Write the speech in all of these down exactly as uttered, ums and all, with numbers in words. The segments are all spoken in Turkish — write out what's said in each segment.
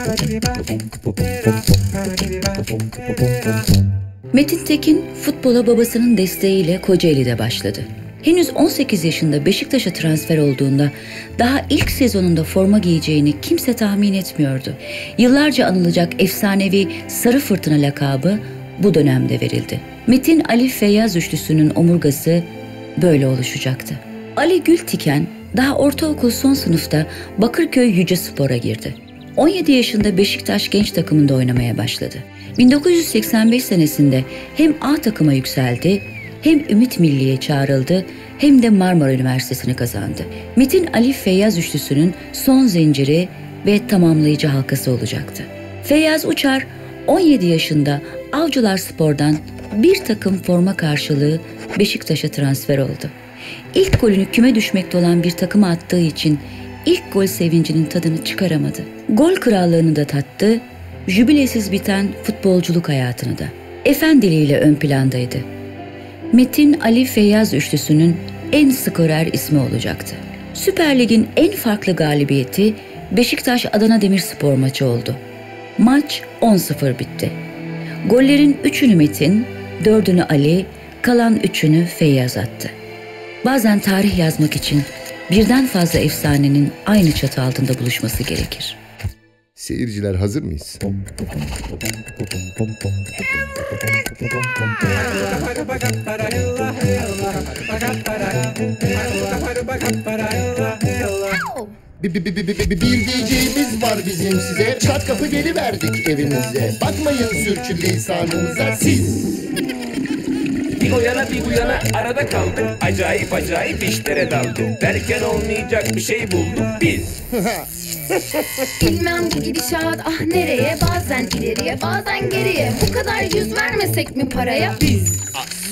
Metin Tekin futbola babasının desteğiyle Kocaeli'de başladı. Henüz on sekiz yaşında Beşiktaş'a transfer olduğunda daha ilk sezonunda forma giyeceğini kimse tahmin etmiyordu. Yıllarca anılacak efsanevi Sarı Fırtına lakabı bu dönemde verildi. Metin Ali Feyyaz üçlüsünün omurgası böyle oluşacaktı. Ali Gültiken daha ortaokul son sınıfta Bakırköy Yücespor'a girdi. on yedi yaşında Beşiktaş genç takımında oynamaya başladı. bin dokuz yüz seksen beş senesinde hem A takıma yükseldi, hem Ümit Milli'ye çağrıldı, hem de Marmara Üniversitesi'ni kazandı. Metin Ali Feyyaz üçlüsünün son zinciri ve tamamlayıcı halkası olacaktı. Feyyaz Uçar on yedi yaşında Avcılarspor'dan bir takım forma karşılığı Beşiktaş'a transfer oldu. İlk golünü küme düşmekte olan bir takıma attığı için ilk gol sevincinin tadını çıkaramadı. Gol krallığını da tattı, jübilesiz biten futbolculuk hayatını da. Efendiliğiyle ön plandaydı. Metin Ali Feyyaz üçlüsünün en skorer ismi olacaktı. Süper Lig'in en farklı galibiyeti Beşiktaş Adana Demirspor maçı oldu. Maç on sıfır bitti. Gollerin üçünü Metin, dördünü Ali, kalan üçünü Feyyaz attı. Bazen tarih yazmak için birden fazla efsanenin aynı çatı altında buluşması gerekir. Seyirciler hazır mıyız? Bir, bir, bir, bir, bir, bir diyeceğimiz var bizim size. Çat kapı geliverdik evinize. Bakmayın sürçülisanımıza siz. Bir o yana bir bu yana arada kaldık. Acayip acayip işlere daldık. Derken olmayacak bir şey bulduk biz. Bilmem bu gidişat ah nereye, bazen ileriye bazen geriye. Bu kadar yüz vermesek mi paraya biz?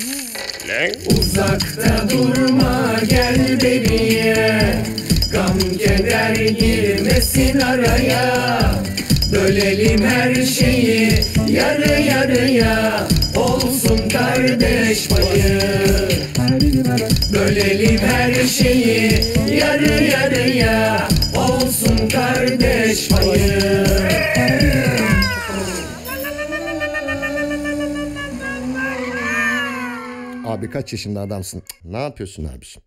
Uzakta durma gel beriye, gam keder girmesin araya. Bölelim her şeyi yarı yarıya, olsun kardeş payı. Bölelim her şeyi yarı yarıya, olsun kardeş payı. Abi kaç yaşında adamsın? Ne yapıyorsun abiciğim?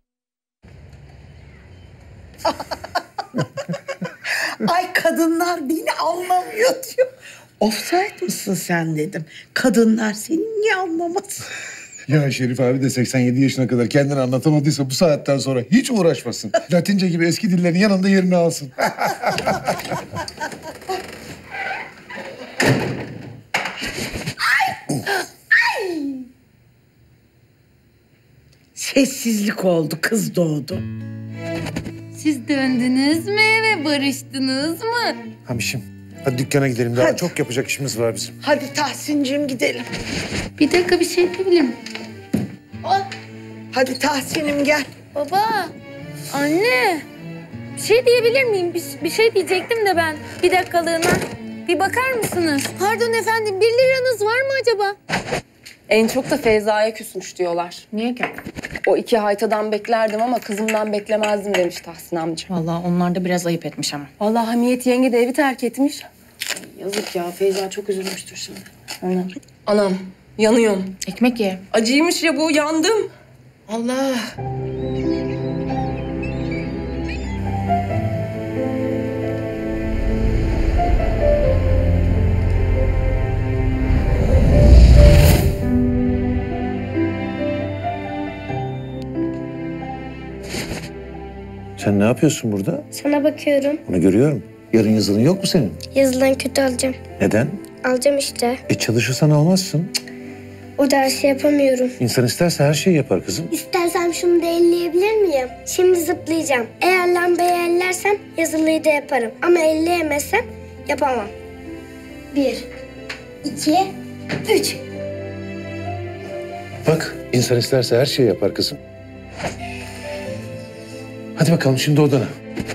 Ay kadınlar beni anlamıyor diyor. Offside mısın sen dedim. Kadınlar seni niye anlamaz? Ya Şerif abi de seksen yedi yaşına kadar kendini anlatamadıysa bu saatten sonra hiç uğraşmasın. Latince gibi eski dillerin yanında yerini alsın. Ay! Ay! Sessizlik oldu, kız doğdu. Siz döndünüz mü ve barıştınız mı? Hamişim, hadi dükkana gidelim. Daha Hadi. çok yapacak işimiz var bizim. Hadi Tahsin'cim gidelim. Bir dakika bir şey diyebilirim. Oh, Hadi Tahsin'im gel. baba, anne. Bir şey diyebilir miyim? Bir, bir şey diyecektim de ben. Bir dakikalığına. Bir bakar mısınız? Pardon efendim, bir liranız var mı acaba? En çok da Feyza'ya küsmüş diyorlar. Niye ki? O iki haytadan beklerdim ama kızımdan beklemezdim demiş Tahsin amca. Vallahi onlar da biraz ayıp etmiş ama. Vallahi Hamiyet yenge de evi terk etmiş. Yazık ya, Feyza çok üzülmüştür şimdi. Anam. Anam, yanıyorum. Ekmek ye. Acıymış ya bu, yandım. Allah. Sen ne yapıyorsun burada? Sana bakıyorum. Onu görüyorum. Yarın yazılın yok mu senin? Yazılan kötü alacağım. Neden? Alacağım işte. E çalışırsan almazsın. O dersi yapamıyorum. İnsan isterse her şeyi yapar kızım. İstersem şunu da elleyebilir miyim? Şimdi zıplayacağım. Eğer lambayı ellersem yazılıyı da yaparım. Ama elleyemezsem yapamam. Bir, iki, üç. Bak, insan isterse her şeyi yapar kızım. Hadi bakalım şimdi odana.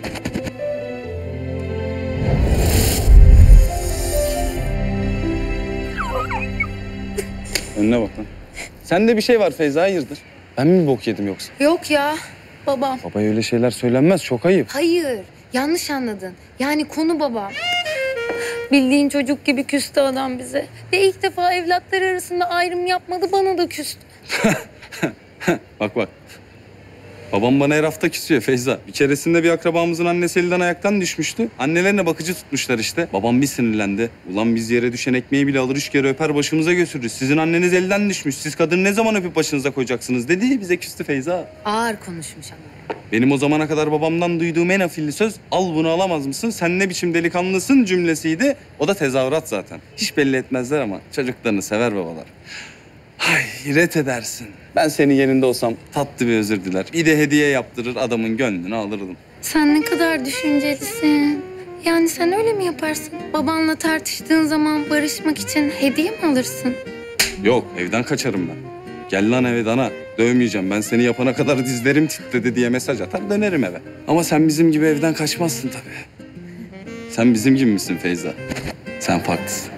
Önüne bak lan. Sende bir şey var Feyza, hayırdır? Ben mi bok yedim yoksa? Yok ya, babam. Babaya öyle şeyler söylenmez, çok ayıp. Hayır, yanlış anladın. Yani konu babam. Bildiğin çocuk gibi küstü adam bize. Ve ilk defa evlatlar arasında ayrım yapmadı, bana da küstü. Bak bak. Babam bana her hafta küsüyor Feyza. Bir keresinde bir akrabamızın annesi elden ayaktan düşmüştü. Annelerine bakıcı tutmuşlar işte. Babam bir sinirlendi. Ulan biz yere düşen ekmeği bile alır üç kere öper başımıza götürürüz. Sizin anneniz elden düşmüş. Siz kadını ne zaman öpüp başınıza koyacaksınız dedi. Bize küstü Feyza. Ağır konuşmuş ama. Benim o zamana kadar babamdan duyduğum en afilli söz al bunu alamaz mısın? Sen ne biçim delikanlısın cümlesiydi. O da tezahürat zaten. Hiç belli etmezler ama çocuklarını sever babalar. Ay ret edersin. Ben senin yerinde olsam tatlı bir özür diler. Bir de hediye yaptırır adamın gönlünü alırdım. Sen ne kadar düşüncelisin. Yani sen öyle mi yaparsın? Babanla tartıştığın zaman barışmak için hediye mi alırsın? Yok evden kaçarım ben. Gel lan eve dana. Dövmeyeceğim. Ben seni yapana kadar dizlerim titredi diye mesaj atar dönerim eve. Ama sen bizim gibi evden kaçmazsın tabii. Sen bizim gibi misin Feyza? Sen farklısın.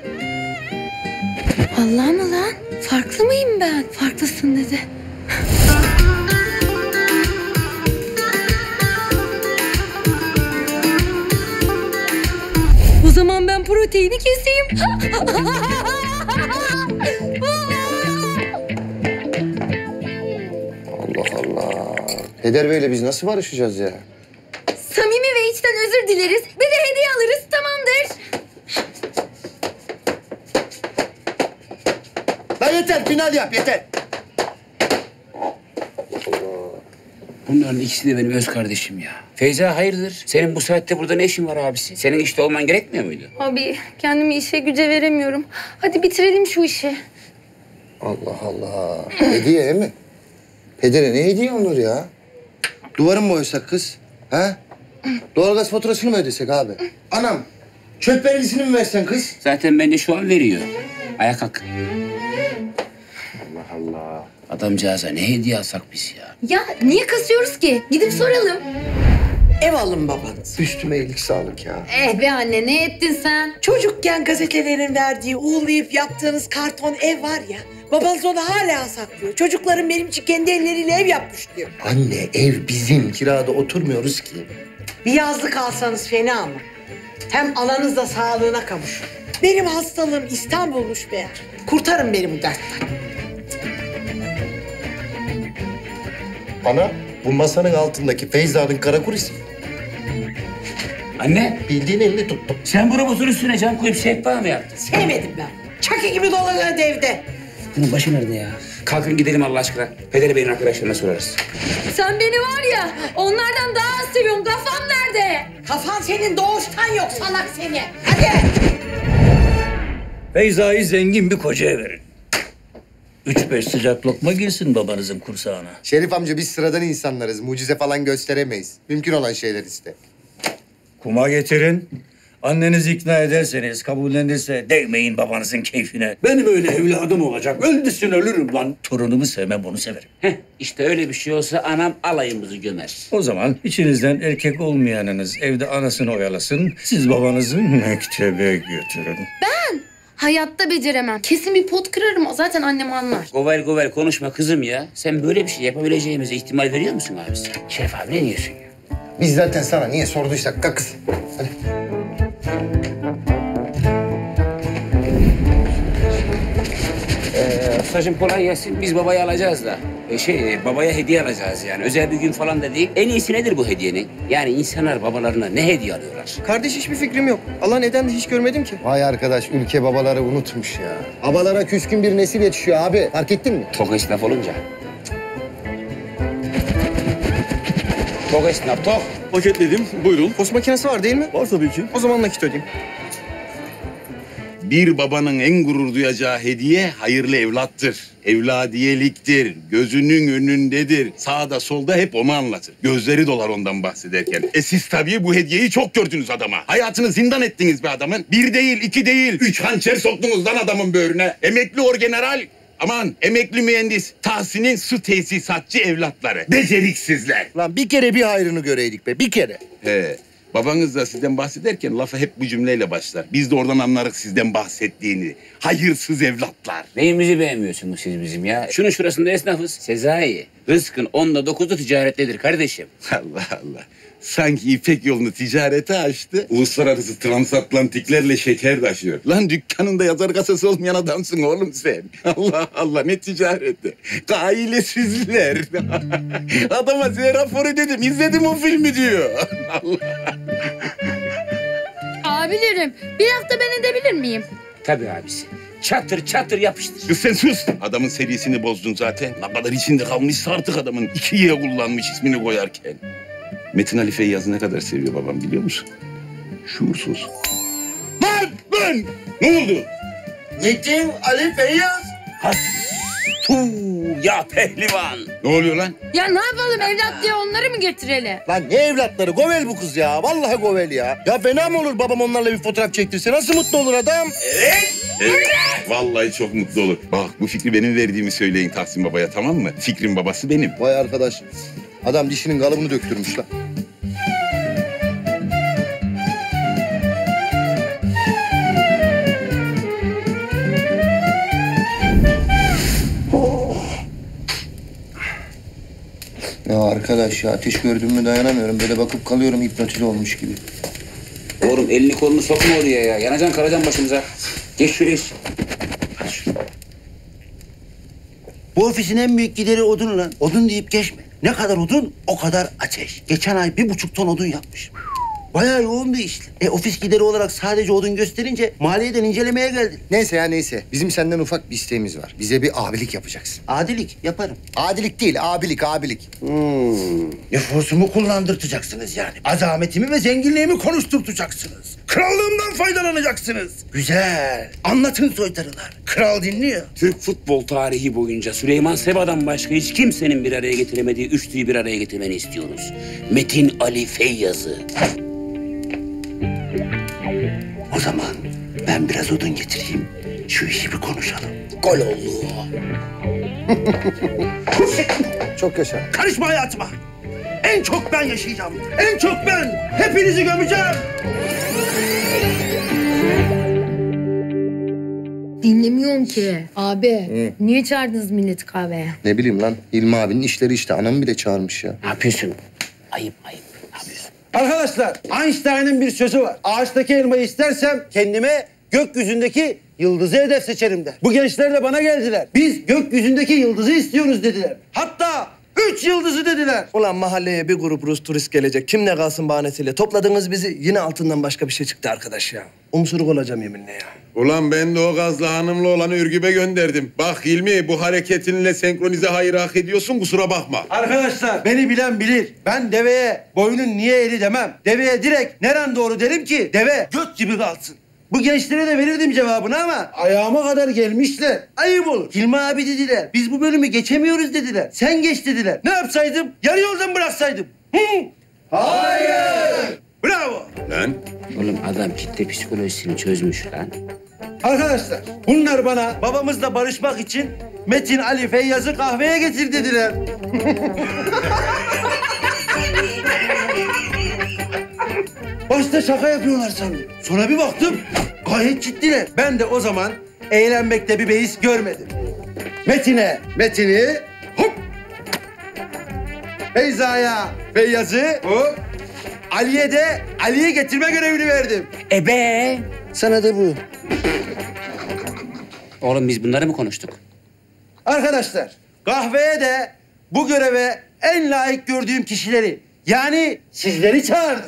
Allah mı lan? Farklı mıyım ben? Farklısın dedi. O zaman ben proteini keseyim. Allah Allah. Peder Bey'le biz nasıl barışacağız ya? Samimi ve içten özür dileriz. Bir de hediye alırız, tamamdır. Lan yeter, final yap, yeter. Bunların ikisi de benim öz kardeşim ya. Feyza hayırdır? Senin bu saatte burada ne işin var abisi? Senin işte olman gerekmiyor muydu? Abi kendimi işe güce veremiyorum. Hadi bitirelim şu işi. Allah Allah. Hediye mi? Pedere ne hediye olur ya? Duvarın mı oysak kız? Ha? Doğalgaz faturasını mı ödesek abi? Anam, çöp vergisini mi versen kız? Zaten bence şu an veriyor. Ayağa kalk. Allah Allah. Adamcağıza ne hediye alsak biz ya? Ya niye kasıyoruz ki? Gidip soralım. Ev alın babanız. Üstüme iyilik sağlık ya. Eh be anne, ne ettin sen? Çocukken gazetelerin verdiği uğurlayıp yaptığınız karton ev var ya. Babanız onu hala saklıyor. Çocuklarım benim için kendi elleriyle ev yapmış diyor. Anne ev bizim. Kirada oturmuyoruz ki. Bir yazlık alsanız fena mı? Hem ananız da sağlığına kavuşur. Benim hastalığım İstanbul'muş meğer. Kurtarın beni bu dertten. Ana, bu masanın altındaki Feyza'nın kara kurisi. Anne, Bildiğin elini tuttum. sen bu robotun üstüne cam koyup sehpa mı yaptın? Sevmedim ben. Çaki gibi dolanıyordu evde. Bunun başı nerede ya? Kalkın gidelim Allah aşkına. Peder Bey'in arkadaşlarına sorarız. Sen beni var ya, onlardan daha az seviyorum. Kafam nerede? Kafan senin doğuştan yok salak seni. Hadi. Feyza'yı zengin bir kocaya verin. Üç beş sıcak lokma girsin babanızın kursağına. Şerif amca biz sıradan insanlarız. Mucize falan gösteremeyiz. Mümkün olan şeyler işte. Kuma getirin. Annenizi ikna ederseniz, kabullenirse değmeyin babanızın keyfine. Benim öyle evladım olacak. Öldüsün ölürüm lan. Torunumu sevmem, onu severim. Heh, işte öyle bir şey olsa anam alayımızı gömer. O zaman içinizden erkek olmayanınız evde anasını oyalasın. Siz babanızı mektebe götürün. Ben hayatta beceremem. Kesin bir pot kırarım. Zaten annem anlar. Govel govel konuşma kızım ya. Sen böyle bir şey yapabileceğimize ihtimal veriyor musun abisi? Şeref abi ne diyorsun ya? Biz zaten sana niye sorduysak kalk kız. Hadi. Ee, ustacığım kolay gelsin. Biz babayı alacağız da. Ee, şey, babaya hediye alacağız yani. Özel bir gün falan da değil. En iyisi nedir bu hediyenin? Yani insanlar babalarına ne hediye alıyorlar? Kardeş hiçbir fikrim yok. Allah neden de hiç görmedim ki. Vay arkadaş ülke babaları unutmuş ya. Babalara küskün bir nesil yetişiyor abi. Fark ettin mi? Tok esnaf olunca. Tok esnaf, tok. Paketledim. Buyurun. Post makinesi var değil mi? Var tabii ki. O zaman nakit ödeyeyim. Bir babanın en gurur duyacağı hediye hayırlı evlattır. Evladiyeliktir. Gözünün önündedir. Sağda solda hep onu anlatır. Gözleri dolar ondan bahsederken. E siz tabii bu hediyeyi çok gördünüz adama. Hayatını zindan ettiniz be adamın. Bir değil, iki değil. Üç hançer soktunuz lan adamın böğrüne. Emekli orgeneral. Aman emekli mühendis. Tahsin'in su tesisatçı evlatları. Beceriksizler. Lan bir kere bir hayrını göreydik be. Bir kere. He. Babanız da sizden bahsederken lafı hep bu cümleyle başlar. Biz de oradan anlarız sizden bahsettiğini. Hayırsız evlatlar. Neyimizi beğenmiyorsunuz siz bizim ya? Şunun şurasında esnafız. Sezai, rızkın onda dokuzu ticarettedir kardeşim. Allah Allah. Sanki İpek yolunu ticarete açtı. Uluslararası transatlantiklerle şeker taşıyor. Lan dükkanında yazar kasası olmayan adamsın oğlum sen. Allah Allah ne ticareti. Ailesizler. Adama size raporu dedim. İzledim o filmi diyor. Allah. Abilerim bir hafta ben edebilir miyim? Tabii abisi. Çatır çatır yapıştır. Kız sen sus. Adamın serisini bozdun zaten. Ne kadar içinde kalmışsa artık adamın. iki Y kullanmış ismini koyarken. Metin Ali Feyyaz'ı ne kadar seviyor babam biliyor musun? Şuursuz. Lan lan! Ne oldu? Metin Ali Feyyaz. Has. Tuu ya pehlivan. Ne oluyor lan? Ya ne yapalım evlat diye onları mı getirelim? Lan ne evlatları? Govel bu kız ya. Vallahi govel ya. Ya fena mı olur babam onlarla bir fotoğraf çektirse? Nasıl mutlu olur adam? Evet. Evet. Vallahi çok mutlu olur. Bak bu fikri benim verdiğimi söyleyin Tahsin Baba'ya tamam mı? Fikrin babası benim. Vay arkadaş. Adam dişinin kalıbını döktürmüş lan. Ya arkadaş ya ateş gördüm mü dayanamıyorum. Böyle bakıp kalıyorum hipnotize olmuş gibi. Oğlum elini kolunu sokma oraya ya. Yanacaksın kalacaksın başımıza. Geç şuraya. Bu ofisin en büyük gideri odun lan. Odun deyip geçme. Ne kadar odun o kadar ateş. Geçen ay bir buçuk ton odun yapmış. Bayağı yoğun bir işti. E ofis gideri olarak sadece odun gösterince maliyeden incelemeye geldi. Neyse ya neyse. Bizim senden ufak bir isteğimiz var. Bize bir abilik yapacaksın. Adilik yaparım. Adilik değil, abilik, abilik. Hmm. Nüfusumu kullandırtacaksınız yani. Azametimi ve zenginliğimi konuşturtacaksınız. Krallığımdan faydalanacaksınız. Güzel. Anlatın soytarılar. Kral dinliyor. Türk futbol tarihi boyunca Süleyman Seba'dan başka hiç kimsenin bir araya getiremediği üçlüyü bir araya getirmeni istiyoruz. Metin Ali Feyyaz'ı. O zaman ben biraz odun getireyim. Şu işi bir konuşalım. Gol oldu. Çok yaşa. Karışma hayatıma. En çok ben yaşayacağım. En çok ben. Hepinizi gömeceğim. Dinlemiyorum ki. Abi niye çağırdınız milleti kahveye? Ne bileyim lan. İlmi abinin işleri işte. Anamı bile çağırmış ya. Ne yapıyorsun? Ayıp ayıp. Ne yapıyorsun? Arkadaşlar Einstein'ın bir sözü var. Ağaçtaki elmayı istersem kendime gökyüzündeki yıldızı hedef seçerim der. Bu gençler de bana geldiler. Biz gökyüzündeki yıldızı istiyoruz dediler. Hatta üç yıldızı dediler. Ulan mahalleye bir grup Rus turist gelecek. Kim ne kalsın bahanesiyle. Topladınız bizi. Yine altından başka bir şey çıktı arkadaş ya. Umsuruk olacağım yeminle ya. Ulan ben de o gazlı hanımlı olanı Ürgüp'e gönderdim. Bak Hilmi bu hareketinle senkronize hayır hak ediyorsun kusura bakma. Arkadaşlar beni bilen bilir. Ben deveye boynun niye eli demem. Deveye direkt neren doğru derim ki deve göt gibi kalsın. Bu gençlere de verirdim cevabını ama ayağıma kadar gelmişler. Ayıp olur. Hilmi abi dediler. Biz bu bölümü geçemiyoruz dediler. Sen geç dediler. Ne yapsaydım? Yarı yoldan bıraksaydım. Hı? Hayır. Bravo. Lan. Oğlum adam kitle psikolojisini çözmüş lan. Arkadaşlar bunlar bana babamızla barışmak için Metin Ali Feyyaz'ı kahveye getir dediler. Başta şaka yapıyorlar sandım. Sonra bir baktım gayet ciddiler. Ben de o zaman eğlenmekte bir beis görmedim. Metin'e Metin'i hop. Feyza'ya Feyyaz'ı hop. Ali'ye de Ali'yi getirme görevini verdim. Ebe. Sana da bu. Oğlum biz bunları mı konuştuk? Arkadaşlar kahveye de bu göreve en layık gördüğüm kişileri yani sizleri çağırdım.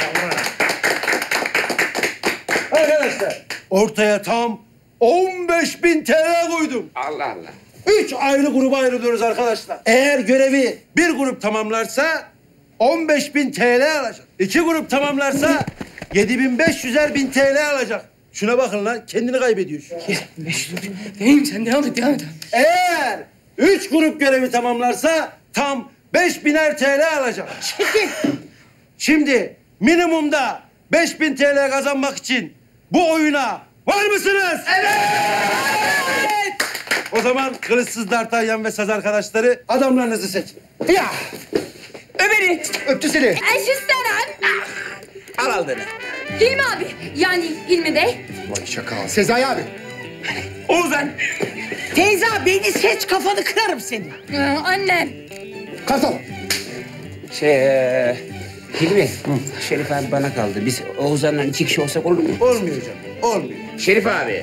Arkadaşlar ortaya tam on beş bin T L koydum. Allah Allah. Üç ayrı gruba ayrılıyoruz arkadaşlar. Eğer görevi bir grup tamamlarsa on beş bin T L alacak. İki grup tamamlarsa yedi bin beş yüzer bin T L alacak. Şuna bakın lan kendini kaybediyorsun. Neyim sen devam et devam et. Eğer üç grup görevi tamamlarsa tam beş biner T L alacak. Şimdi minimumda beş bin T L kazanmak için bu oyuna var mısınız? Evet! O zaman kılıçsız D'Artagnan ve saz arkadaşları adamlarınızı seçin. Ya! Ömer'i. Öptü seni. Eşisteren. Al aldığını. Hilmi abi yani Hilmi Bey. Vay şaka. Sezai abi. Oğuzhan. Teyze beni seç kafanı kırarım seni. Ee, annem. Kartal. Şey... Hilmi, Şerif abi bana kaldı. Biz Oğuzhan'la iki kişi olsak olur mu? Olmuyor canım, olmuyor. Şerif abi.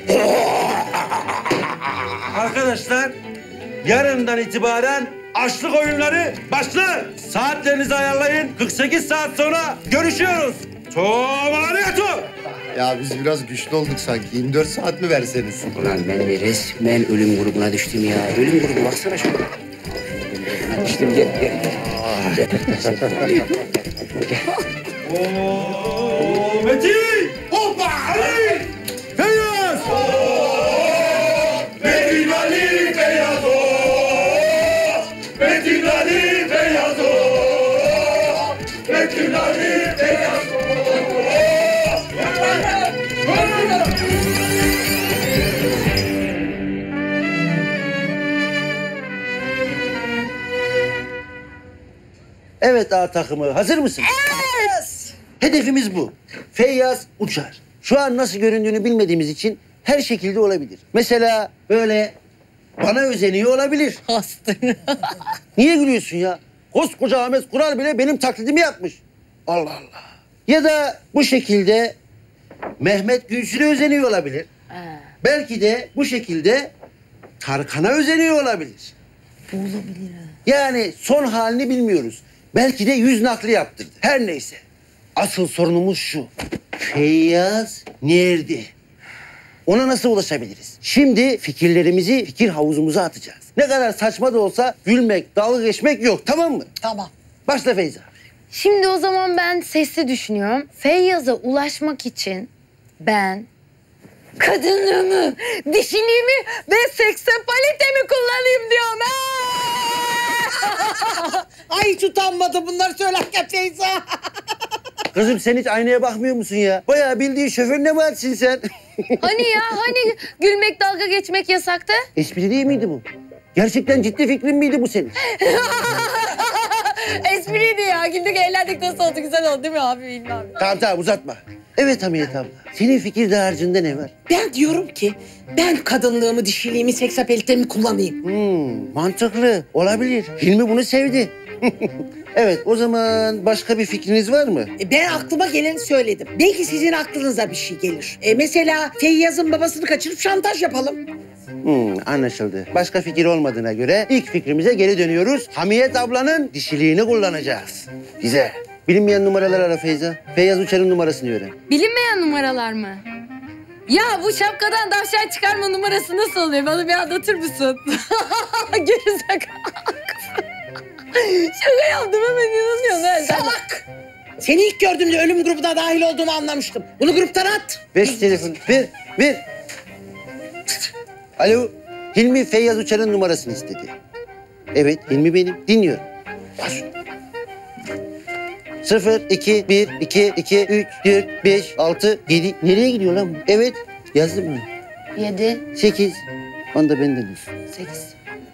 Arkadaşlar, yarından itibaren açlık oyunları başlar. Saatlerinizi ayarlayın. kırk sekiz saat sonra görüşüyoruz. Tomariyatu. Ya biz biraz güçlü olduk sanki. yirmi dört saat mi verseniz? Ulan ben de resmen ölüm grubuna düştüm ya. Ölüm grubu baksana şuna. Düştüm gel gel gel. Oo, Metin! Hoppa! Ali! Feyyaz! Metin Ali Feyyaz o. Metin Ali Feyyaz o. Metin Ali Feyyaz o. Evet A takımı, hazır mısınız? Evet! Hedefimiz bu. Feyyaz uçar. Şu an nasıl göründüğünü bilmediğimiz için her şekilde olabilir. Mesela böyle bana özeniyor olabilir. Hastır. Niye gülüyorsun ya? Koskoca Ahmet Kural bile benim taklidimi yapmış. Allah Allah. Ya da bu şekilde Mehmet Gülsün'e özeniyor olabilir. Belki de bu şekilde Tarkan'a özeniyor olabilir. Olabilir. Yani son halini bilmiyoruz. Belki de yüz nakli yaptırdı. Her neyse. Asıl sorunumuz şu. Feyyaz nerede? Ona nasıl ulaşabiliriz? Şimdi fikirlerimizi fikir havuzumuza atacağız. Ne kadar saçma da olsa gülmek, dalga geçmek yok, tamam mı? Tamam. Başla Feyza. Şimdi o zaman ben sesli düşünüyorum. Feyyaz'a ulaşmak için ben kadınlığımı, dişiliğimi ve seksapalitemi kullanayım diyorum. Ay hiç utanmadı bunları söylerken Feyza. Kızım sen hiç aynaya bakmıyor musun ya? Bayağı bildiğin şoförüne mi açsın sen? Hani ya hani gülmek dalga geçmek yasaktı? Espri değil miydi bu? Gerçekten ciddi fikrin miydi bu senin? Espriydi ya. Güldük eğlendik nasıl oldu güzel oldu değil mi abi bilmem. Tamam tamam uzatma. Evet Hamiyet abla. Senin fikir dağarcığında ne var? Ben diyorum ki ben kadınlığımı, dişiliğimi, seksapelitemi kullanayım. Hmm, mantıklı. Olabilir. Hilmi bunu sevdi. Evet o zaman başka bir fikriniz var mı? E, Ben aklıma geleni söyledim. Belki sizin aklınıza bir şey gelir. E, mesela Feyyaz'ın babasını kaçırıp şantaj yapalım. Hmm, anlaşıldı. Başka fikir olmadığına göre ilk fikrimize geri dönüyoruz. Hamiyet ablanın dişiliğini kullanacağız. Güzel. Bilinmeyen numaralar ara Feyza. Feyyaz Uçar'ın numarasını öğren. Bilinmeyen numaralar mı? Ya bu şapkadan tavşan çıkarma numarası nasıl oluyor? Bana bir anlatır mısın? Gerizekalı. Şaka yaptım hemen inanıyorsun. Salak! Seni ilk gördüğümde ölüm grubuna dahil olduğumu anlamıştım. Bunu gruptan at. Ver şu telefonu. Ver, ver. Alo. Hilmi Feyyaz Uçar'ın numarasını istedi. Evet, Hilmi benim. Dinliyorum. Bas. Sıfır, iki, bir, iki, iki, üç, dört, beş, altı, yedi. Nereye gidiyor lan bu? Evet, yazdım mı? Yedi. Sekiz. Onda benden olsun. Sekiz.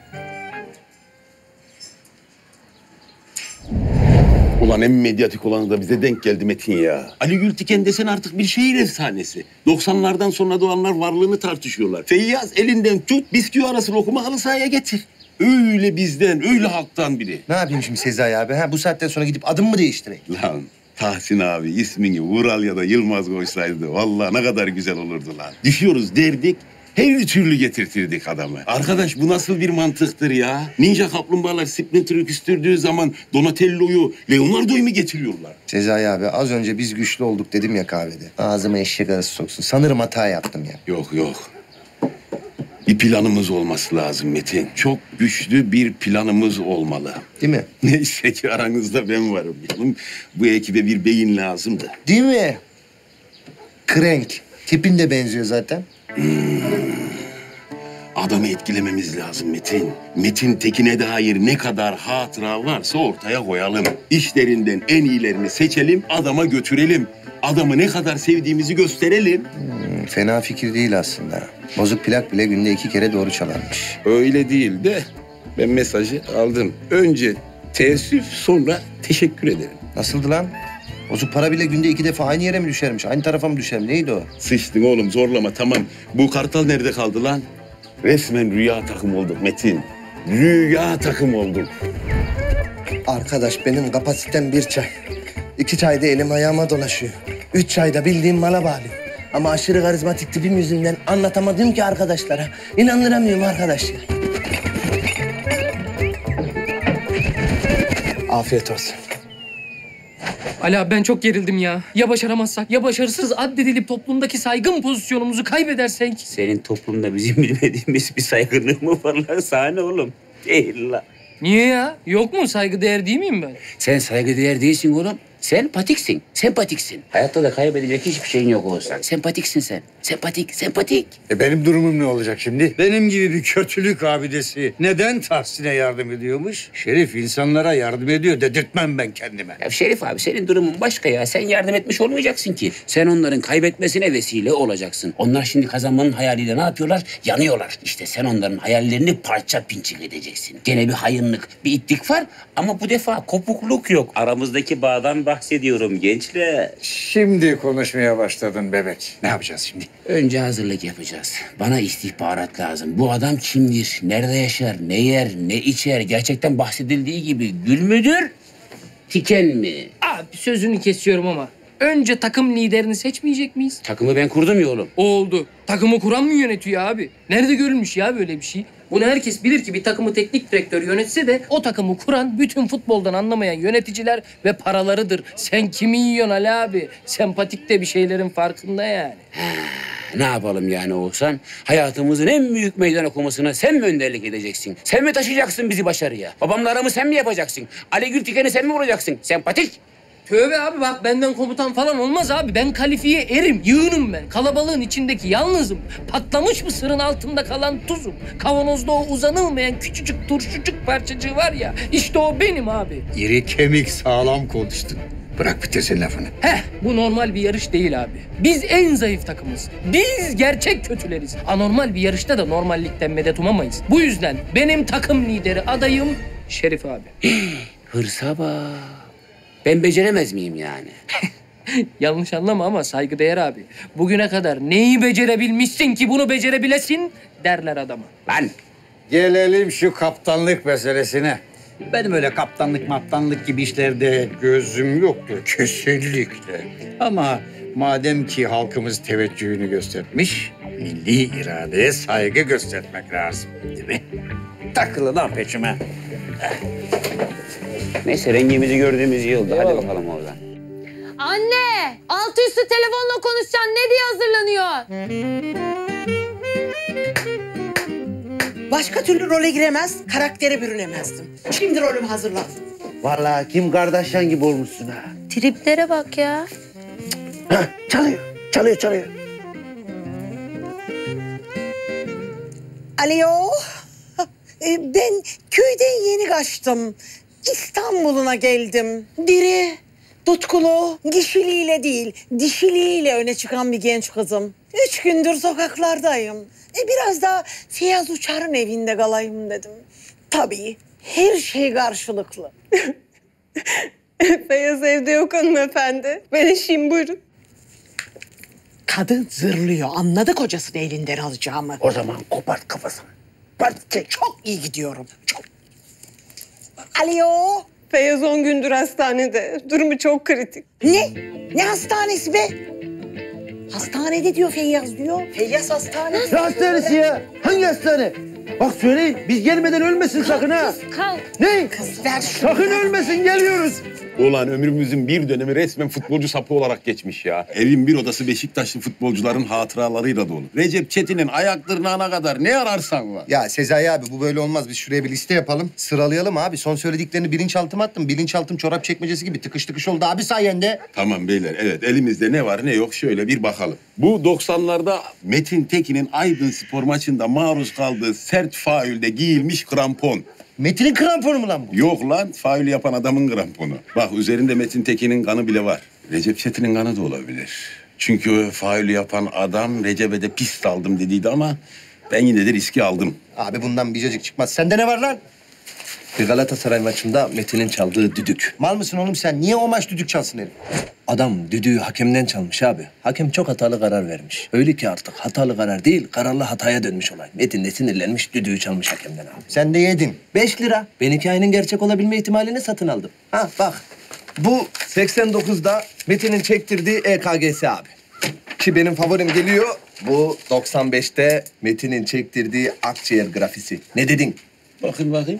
Ulan en medyatik olanı da bize denk geldi Metin ya. Ali Gültiken desen artık bir şehir efsanesi. doksanlardan sonra doğanlar varlığını tartışıyorlar. Feyyaz elinden tut, bisküvi arası lokuma halı sahaya getir. Öyle bizden, öyle halktan biri. Ne yapayım şimdi Sezai abi? Ha, bu saatten sonra gidip adım mı değiştireyim? Lan Tahsin abi ismini Vural ya da Yılmaz koysaydı vallahi ne kadar güzel olurdu lan. Düşüyoruz derdik, her türlü getirtirdik adamı. Arkadaş bu nasıl bir mantıktır ya? Ninja kaplumbağalar Splinter'ı küstürdüğü zaman Donatello'yu, Leonardo'yu mu getiriyorlar? Sezai abi az önce biz güçlü olduk dedim ya kahvede. Ağzıma eşek arası soksun. Sanırım hata yaptım ya. Yok yok. Bir planımız olması lazım Metin. Çok güçlü bir planımız olmalı. Değil mi? Neyse ki aranızda ben varım. Oğlum, bu ekibe bir beyin lazımdı. Değil mi? Krenk. Tipin de benziyor zaten. Hmm. Adamı etkilememiz lazım Metin. Metin Tekin'e dair ne kadar hatıra varsa ortaya koyalım. İşlerinden en iyilerini seçelim, adama götürelim. Adamı ne kadar sevdiğimizi gösterelim. Hmm, fena fikir değil aslında. Bozuk plak bile günde iki kere doğru çalarmış. Öyle değil de ben mesajı aldım. Önce teessüf, sonra teşekkür ederim. Nasıldı lan? Bozuk para bile günde iki defa aynı yere mi düşermiş? Aynı tarafa mı düşer? Neydi o? Sıçtın oğlum, zorlama tamam. Bu kartal nerede kaldı lan? Resmen rüya takım olduk Metin. Rüya takım olduk. Arkadaş benim kapasitem bir çay. İki çayda elim ayağıma dolaşıyor. Üç çayda bildiğim mala bağlıyor. Ama aşırı karizmatik tipim yüzünden anlatamadım ki arkadaşlara. İnandıramıyorum arkadaş ya. Afiyet olsun. Ali abi ben çok gerildim ya. Ya başaramazsak, ya başarısız addedilip toplumdaki saygın pozisyonumuzu kaybedersek? Senin toplumda bizim bilmediğimiz bir saygınlığı mı var lan? Sahne oğlum. Değil la. Niye ya? Yok mu? Saygıdeğer değil miyim ben? Sen saygıdeğer değilsin oğlum. Sen patiksin, sempatiksin. Hayatta da kaybedecek hiçbir şeyin yok olsan. Sempatiksin sen. Sempatik, sempatik. E benim durumum ne olacak şimdi? Benim gibi bir kötülük abidesi neden Tahsin'e yardım ediyormuş? Şerif insanlara yardım ediyor dedirtmem ben kendime. Ya Şerif abi senin durumun başka ya. Sen yardım etmiş olmayacaksın ki. Sen onların kaybetmesine vesile olacaksın. Onlar şimdi kazanmanın hayaliyle ne yapıyorlar? Yanıyorlar. İşte sen onların hayallerini parça pinçik edeceksin. Gene bir hayınlık, bir itlik var ama bu defa kopukluk yok. Aramızdaki bağdan bahsediyorum gençler. Şimdi konuşmaya başladın bebek. Ne yapacağız şimdi? Önce hazırlık yapacağız. Bana istihbarat lazım. Bu adam kimdir? Nerede yaşar? Ne yer? Ne içer? Gerçekten bahsedildiği gibi gül müdür? Tiken mi? Abi sözünü kesiyorum ama önce takım liderini seçmeyecek miyiz? Takımı ben kurdum ya oğlum. Oldu. Takımı kuran mı yönetiyor abi? Nerede görülmüş ya böyle bir şey? Bunu herkes bilir ki bir takımı teknik direktör yönetse de o takımı kuran bütün futboldan anlamayan yöneticiler ve paralarıdır. Sen kimi yiyorsun Ali abi? Sempatik de bir şeylerin farkında yani. Ne yapalım yani Oğuzhan? Hayatımızın en büyük meydan okumasına sen mi önderlik edeceksin? Sen mi taşıyacaksın bizi başarıya? Babamla aramı sen mi yapacaksın? Ali Gültiken'i sen mi vuracaksın? Sempatik. Tövbe abi bak benden komutan falan olmaz abi. Ben kalifiye erim, yığınım ben. Kalabalığın içindeki yalnızım. Patlamış mısırın altında kalan tuzum. Kavanozda o uzanılmayan küçücük turşucuk parçacığı var ya. İşte o benim abi. İri kemik sağlam konuştun. Bırak bitirsin lafını. Heh, bu normal bir yarış değil abi. Biz en zayıf takımız. Biz gerçek kötüleriz. Anormal bir yarışta da normallikten medet umamayız. Bu yüzden benim takım lideri adayım Şerif abi. Hırsa bak. Ben beceremez miyim yani? Yanlış anlama ama saygıdeğer abi. Bugüne kadar neyi becerebilmişsin ki bunu becerebilesin derler adama. Ben. Gelelim şu kaptanlık meselesine. Benim öyle kaptanlık maptanlık gibi işlerde gözüm yoktur kesinlikle. Ama madem ki halkımız teveccühünü göstermiş, milli iradeye saygı göstermek lazım değil mi? Takılı lan peşime. Neyse rengimizi gördüğümüz iyi oldu. Hadi bakalım oradan. Anne, altı üstü telefonla konuşacaksın. Ne diye hazırlanıyor? Başka türlü role giremez, karaktere bürünemezdim. Şimdi rolüm hazırlan. Vallahi Kim Kardashian gibi olmuşsun ha. Triplere bak ya. Hah, çalıyor, çalıyor, çalıyor. Alo. Ee, Ben köyden yeni kaçtım. İstanbul'una geldim. Diri, tutkulu, kişiliğiyle değil, dişiliğiyle öne çıkan bir genç kızım. Üç gündür sokaklardayım. E biraz da Feyyaz Uçar'ın evinde kalayım dedim. Tabii her şey karşılıklı. Feyyaz evde yok hanımefendi. Ben eşiyim, buyurun. Kadın zırlıyor. Anladı kocasını elinden alacağımı. O zaman kopart kafasını. Part- Çok iyi gidiyorum. Çok. Alo. Feyyaz on gündür hastanede. Durumu çok kritik. Ne? Ne hastanesi be? Hastanede diyor Feyyaz diyor. Feyyaz hastanesi. Ne hastanesi ya? Hangi hastane? Bak söyleyin, biz gelmeden ölmesin sakın ha. Kalk. Ne? Kız ver şunu. Sakın ölmesin, geliyoruz. Ulan ömrümüzün bir dönemi resmen futbolcu sapı olarak geçmiş ya. Evin bir odası Beşiktaşlı futbolcuların hatıralarıyla dolu. Recep Çetin'in ayak tırnağına kadar ne ararsan var. Ya Sezai abi bu böyle olmaz. Biz şuraya bir liste yapalım. Sıralayalım abi. Son söylediklerini bilinçaltıma attım. Bilinçaltım çorap çekmecesi gibi tıkış tıkış oldu abi sayende. Tamam beyler evet elimizde ne var ne yok şöyle bir bakalım. Bu doksanlarda Metin Tekin'in Aydınspor maçında maruz kaldığı sert faulde giyilmiş krampon. Metin'in kramponu mu lan bu? Yok lan faul yapan adamın kramponu. Bak üzerinde Metin Tekin'in kanı bile var. Recep Çetin'in kanı da olabilir. Çünkü o faul yapan adam Recep'e de pist aldım dediydi ama ben yine de riski aldım. Abi bundan bir cacık çıkmaz. Sende ne var lan? Bir Galatasaray maçında Metin'in çaldığı düdük. Mal mısın oğlum sen? Niye o maç düdük çalsın herif? Adam düdüğü hakemden çalmış abi. Hakem çok hatalı karar vermiş. Öyle ki artık hatalı karar değil, kararlı hataya dönmüş olay. Metin de sinirlenmiş, düdüğü çalmış hakemden abi. Sen de yedin. Beş lira. Ben hikayenin gerçek olabilme ihtimalini satın aldım. Ha bak. Bu seksen dokuzda Metin'in çektirdiği E K G'si abi. Ki benim favorim geliyor. Bu doksan beşte Metin'in çektirdiği akciğer grafisi. Ne dedin? Bakın bakayım.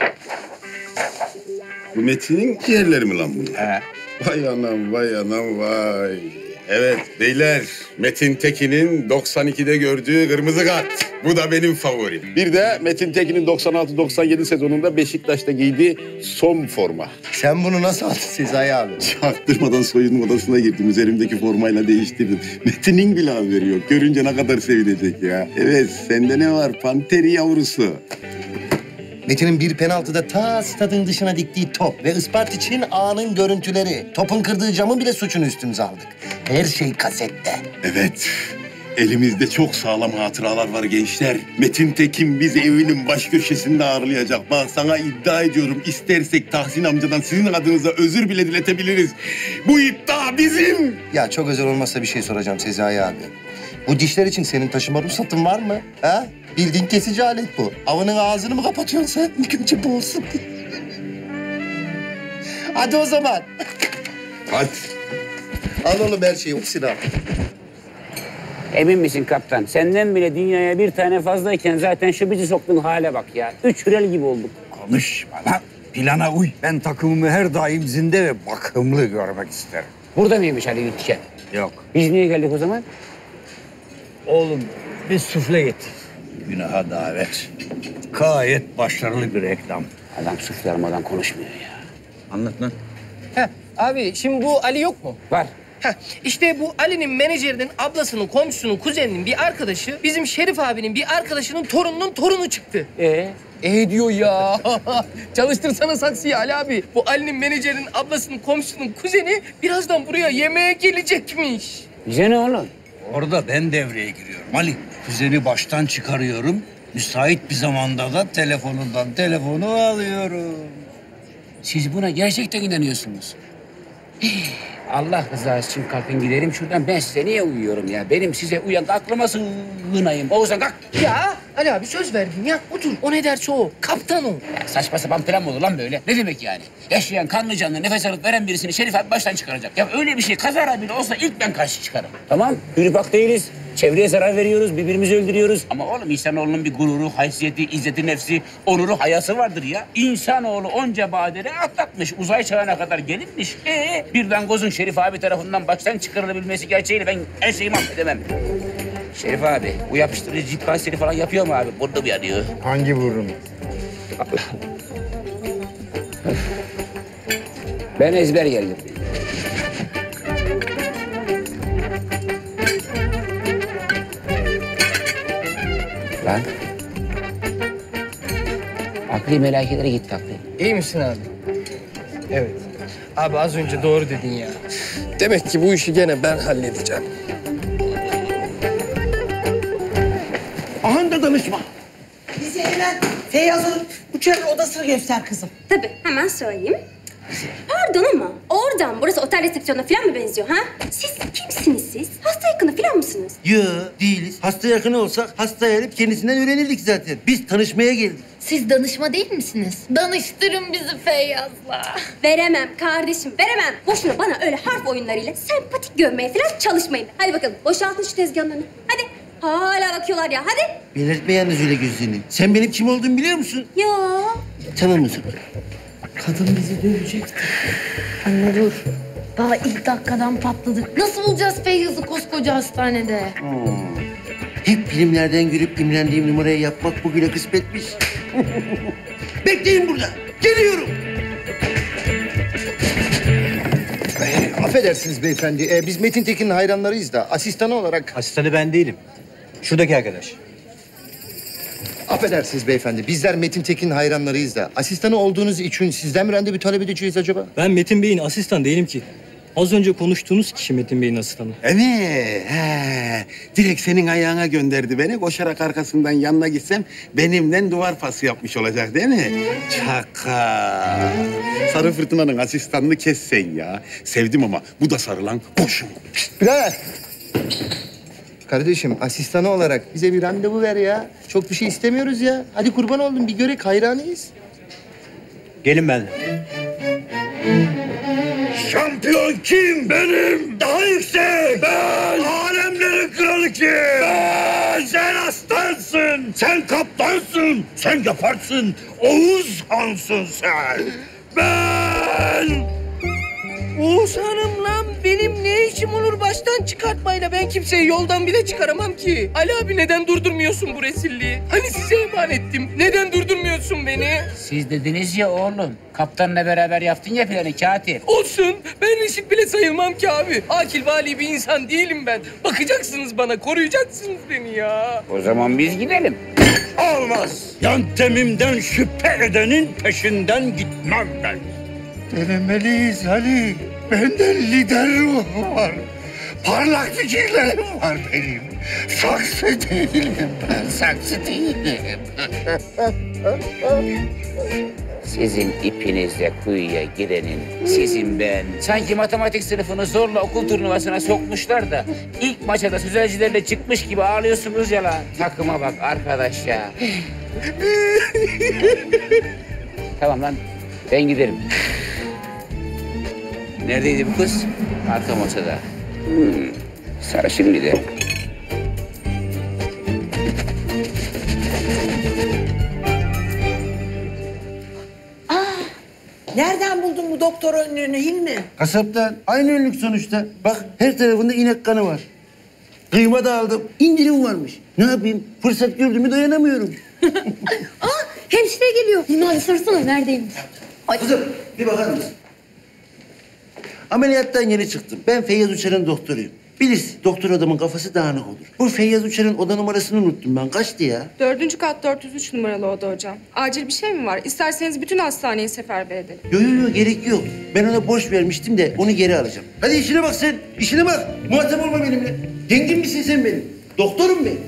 Bu Metin'in ciğerleri mi lan bunlar? He. Vay anam, vay anam, vay. Evet beyler, Metin Tekin'in doksan ikide gördüğü kırmızı kart. Bu da benim favorim. Bir de Metin Tekin'in doksan altı doksan yedi sezonunda Beşiktaş'ta giydiği son forma. Sen bunu nasıl aldın Sezai abi? Çaktırmadan soyunma odasına girdim. Üzerimdeki formayla değiştirdim. Metin'in bile haberi yok. Görünce ne kadar sevinecek ya. Evet, sende ne var? Panteri yavrusu. Metin'in bir penaltıda ta stadın dışına diktiği top ve Isparta için anın görüntüleri. Topun kırdığı camın bile suçunu üstümüze aldık. Her şey kasette. Evet. Elimizde çok sağlam hatıralar var gençler. Metin Tekin bizi evinin baş köşesinde ağırlayacak. Bak sana iddia ediyorum. İstersek Tahsin amcadan sizin adınıza özür bile diletebiliriz. Bu iddia bizim. Ya çok özel olmazsa bir şey soracağım Sezai abi. Bu dişler için senin taşıma ruhsatın var mı? Ha? Bildiğin kesici alet bu. Avının ağzını mı kapatıyorsun sen? İlk önce bu olsun. Hadi o zaman. Hadi. Al oğlum her şeyi. Hepsini al. Emin misin kaptan? Senden bile dünyaya bir tane fazlayken zaten şu bizi soktuğun hale bak ya. Üç hürel gibi olduk. Konuşma lan. Plana uy. Ben takımımı her daim zinde ve bakımlı görmek isterim. Burada mıymış Ali Gültişen? Yok. Biz niye geldik o zaman? Oğlum biz sufle getir. Günaha davet. Gayet başarılı bir reklam. Adam sufle almadan konuşmuyor ya. Anlat lan. Heh, abi şimdi bu Ali yok mu? Var. Heh, işte bu Ali'nin menajerinin ablasının, komşusunun, kuzeninin bir arkadaşı... ...bizim Şerif abinin bir arkadaşının torununun torunu çıktı. Ee? Ee diyor ya. Çalıştırsana saksıyı Ali abi. Bu Ali'nin menajerinin ablasının, komşusunun kuzeni... ...birazdan buraya yemeğe gelecekmiş. Bize ne oğlum? Orada ben devreye giriyorum Ali. Kuzeni baştan çıkarıyorum. Müsait bir zamanda da telefonundan telefonu alıyorum. Siz buna gerçekten inanıyorsunuz. Allah rızası için kalkın gidelim şuradan. Ben size niye uyuyorum ya? Benim size uyan aklıma sığınayım. Oğuzhan kalk. Ya Ali abi söz verdin ya. Otur. O ne derse o. Kaptan o. Ya saçma sapan plan mı olur lan böyle? Ne demek yani? Yaşayan kanlı canlı nefes alıp veren birisini Şerif abi baştan çıkaracak. Ya öyle bir şey kazara bile olsa ilk ben karşı çıkarım. Tamam, yürüpak değiliz. Çevreye zarar veriyoruz, birbirimizi öldürüyoruz. Ama oğlum insanoğlunun bir gururu, haysiyeti, izzeti nefsi, onuru, hayası vardır ya. İnsanoğlu onca badire atlatmış, uzay çağına kadar gelinmiş. Ee, bir dangozun Şerif abi tarafından baştan çıkarılabilmesi gerçeğiyle ben her şeyi mahvedemem. Şerif abi, bu yapıştırıcı cilt kanseri falan yapıyor mu abi? Burada mı yanıyor? Hangi burnum? Ben ezber geldim. Lan. Akli melakelere gitti akli. İyi misin abi? Evet. Abi az önce doğru dedin ya. Demek ki bu işi gene ben halledeceğim. Aha da danışma. Bize hemen Feyyaz'ın uçak odasını göster kızım. Tabii, hemen söyleyeyim. Pardon ama oradan burası otel resepsiyonuna falan mı benziyor ha? Siz kimsiniz siz? Hasta yakını falan mısınız? Yo değiliz. Hasta yakını olsak hasta gelip kendisinden öğrenirdik zaten. Biz tanışmaya geldik. Siz danışma değil misiniz? Danıştırın bizi Feyyaz'la. Veremem kardeşim, veremem. Boşuna bana öyle harf oyunlarıyla sempatik görmeye falan çalışmayın. Hadi bakalım, boşaltın şu tezgahın önünü. Hadi. Hala bakıyorlar ya, hadi. Belirtme yalnız öyle gözlerini. Sen benim kim olduğumu biliyor musun? Yo. Tamam o zaman. Kadın bizi dövecekti. Anne dur. Daha ilk dakikadan patladık. Nasıl bulacağız Feyyaz'ı koskoca hastanede? Hmm. Hep filmlerden görüp imrendiğim numarayı yapmak bugüne kısmetmiş. Bekleyin burada. Geliyorum. Ee, affedersiniz beyefendi. Ee, biz Metin Tekin'in hayranlarıyız da asistanı olarak... Asistanı ben değilim. Şuradaki arkadaş. Affedersiniz beyefendi. Bizler Metin Tekin'in hayranlarıyız da asistanı olduğunuz için sizden mi randevu talep edeceğiz acaba? Ben Metin Bey'in asistan değilim ki. Az önce konuştuğunuz kişi Metin Bey'in asistanı. Evet. He. Direkt senin ayağına gönderdi beni. Koşarak arkasından yanına gitsem benimle duvar pası yapmış olacak değil mi? Çaka. Sarı Fırtına'nın asistanını kes sen ya. Sevdim ama bu da sarılan boşum. Birader. Kardeşim asistanı olarak bize bir randevu ver ya. Çok bir şey istemiyoruz ya. Hadi kurban oldum bir görek hayranıyız. Gelin ben. Şam Şampiyon kim? Benim. Daha yüksek. Ben. Alemlerin kralı kim? Ben. Sen aslansın. Sen kaptansın. Sen yaparsın. Oğuz Hansın sen. Ben. Oğuzhan'ım lan benim ne işim olur baştan çıkartmayla? Ben kimseyi yoldan bile çıkaramam ki. Ali abi neden durdurmuyorsun bu rezilliği? Hani size emanettim. Neden durdurmuyorsun beni? Siz dediniz ya oğlum. Kaptanla beraber yaptın ya planı Katip. Olsun. Ben reşit bile sayılmam ki abi. Akil vali bir insan değilim ben. Bakacaksınız bana, koruyacaksınız beni ya. O zaman biz gidelim. Olmaz. Yöntemimden şüphe edenin peşinden gitmem ben. Denemeliyiz Ali. Benden lider ruhu var. Parlak fikirlerim var benim. Saksı değilim ben, saksı değilim. Sizin ipinizle kuyuya girenin, sizin ben. Sanki matematik sınıfını zorla okul turnuvasına sokmuşlar da ilk maça da sözelcilerle çıkmış gibi ağlıyorsunuz ya lan. Takıma bak arkadaş ya. Tamam lan, ben giderim. Neredeydi bu kız? Arka masada. Hmm. Sarışın bir de. Nereden buldun bu doktor önlüğünü Hilmi? Kasaptan. Aynı önlük sonuçta. Bak her tarafında inek kanı var. Kıyma da aldım. İndirim varmış. Ne yapayım? Fırsat gördüğümü dayanamıyorum. Aa, hemşire geliyor. Hilmi abi sorsana neredeymiş? Ay. Kızım bir bakar mısın? Ameliyattan yeni çıktım. Ben Feyyaz Uçar'ın doktoruyum. Bilirsin doktor adamın kafası dağınık olur. Bu Feyyaz Uçar'ın oda numarasını unuttum ben. Kaçtı ya? Dördüncü kat dört yüz üç numaralı oda hocam. Acil bir şey mi var? İsterseniz bütün hastaneyi seferber edelim. Yok yok yo, gerek yok. Ben ona borç vermiştim de onu geri alacağım. Hadi işine bak sen. İşine bak. Muhatap olma benimle. Dengin misin sen benim? Doktorum ben.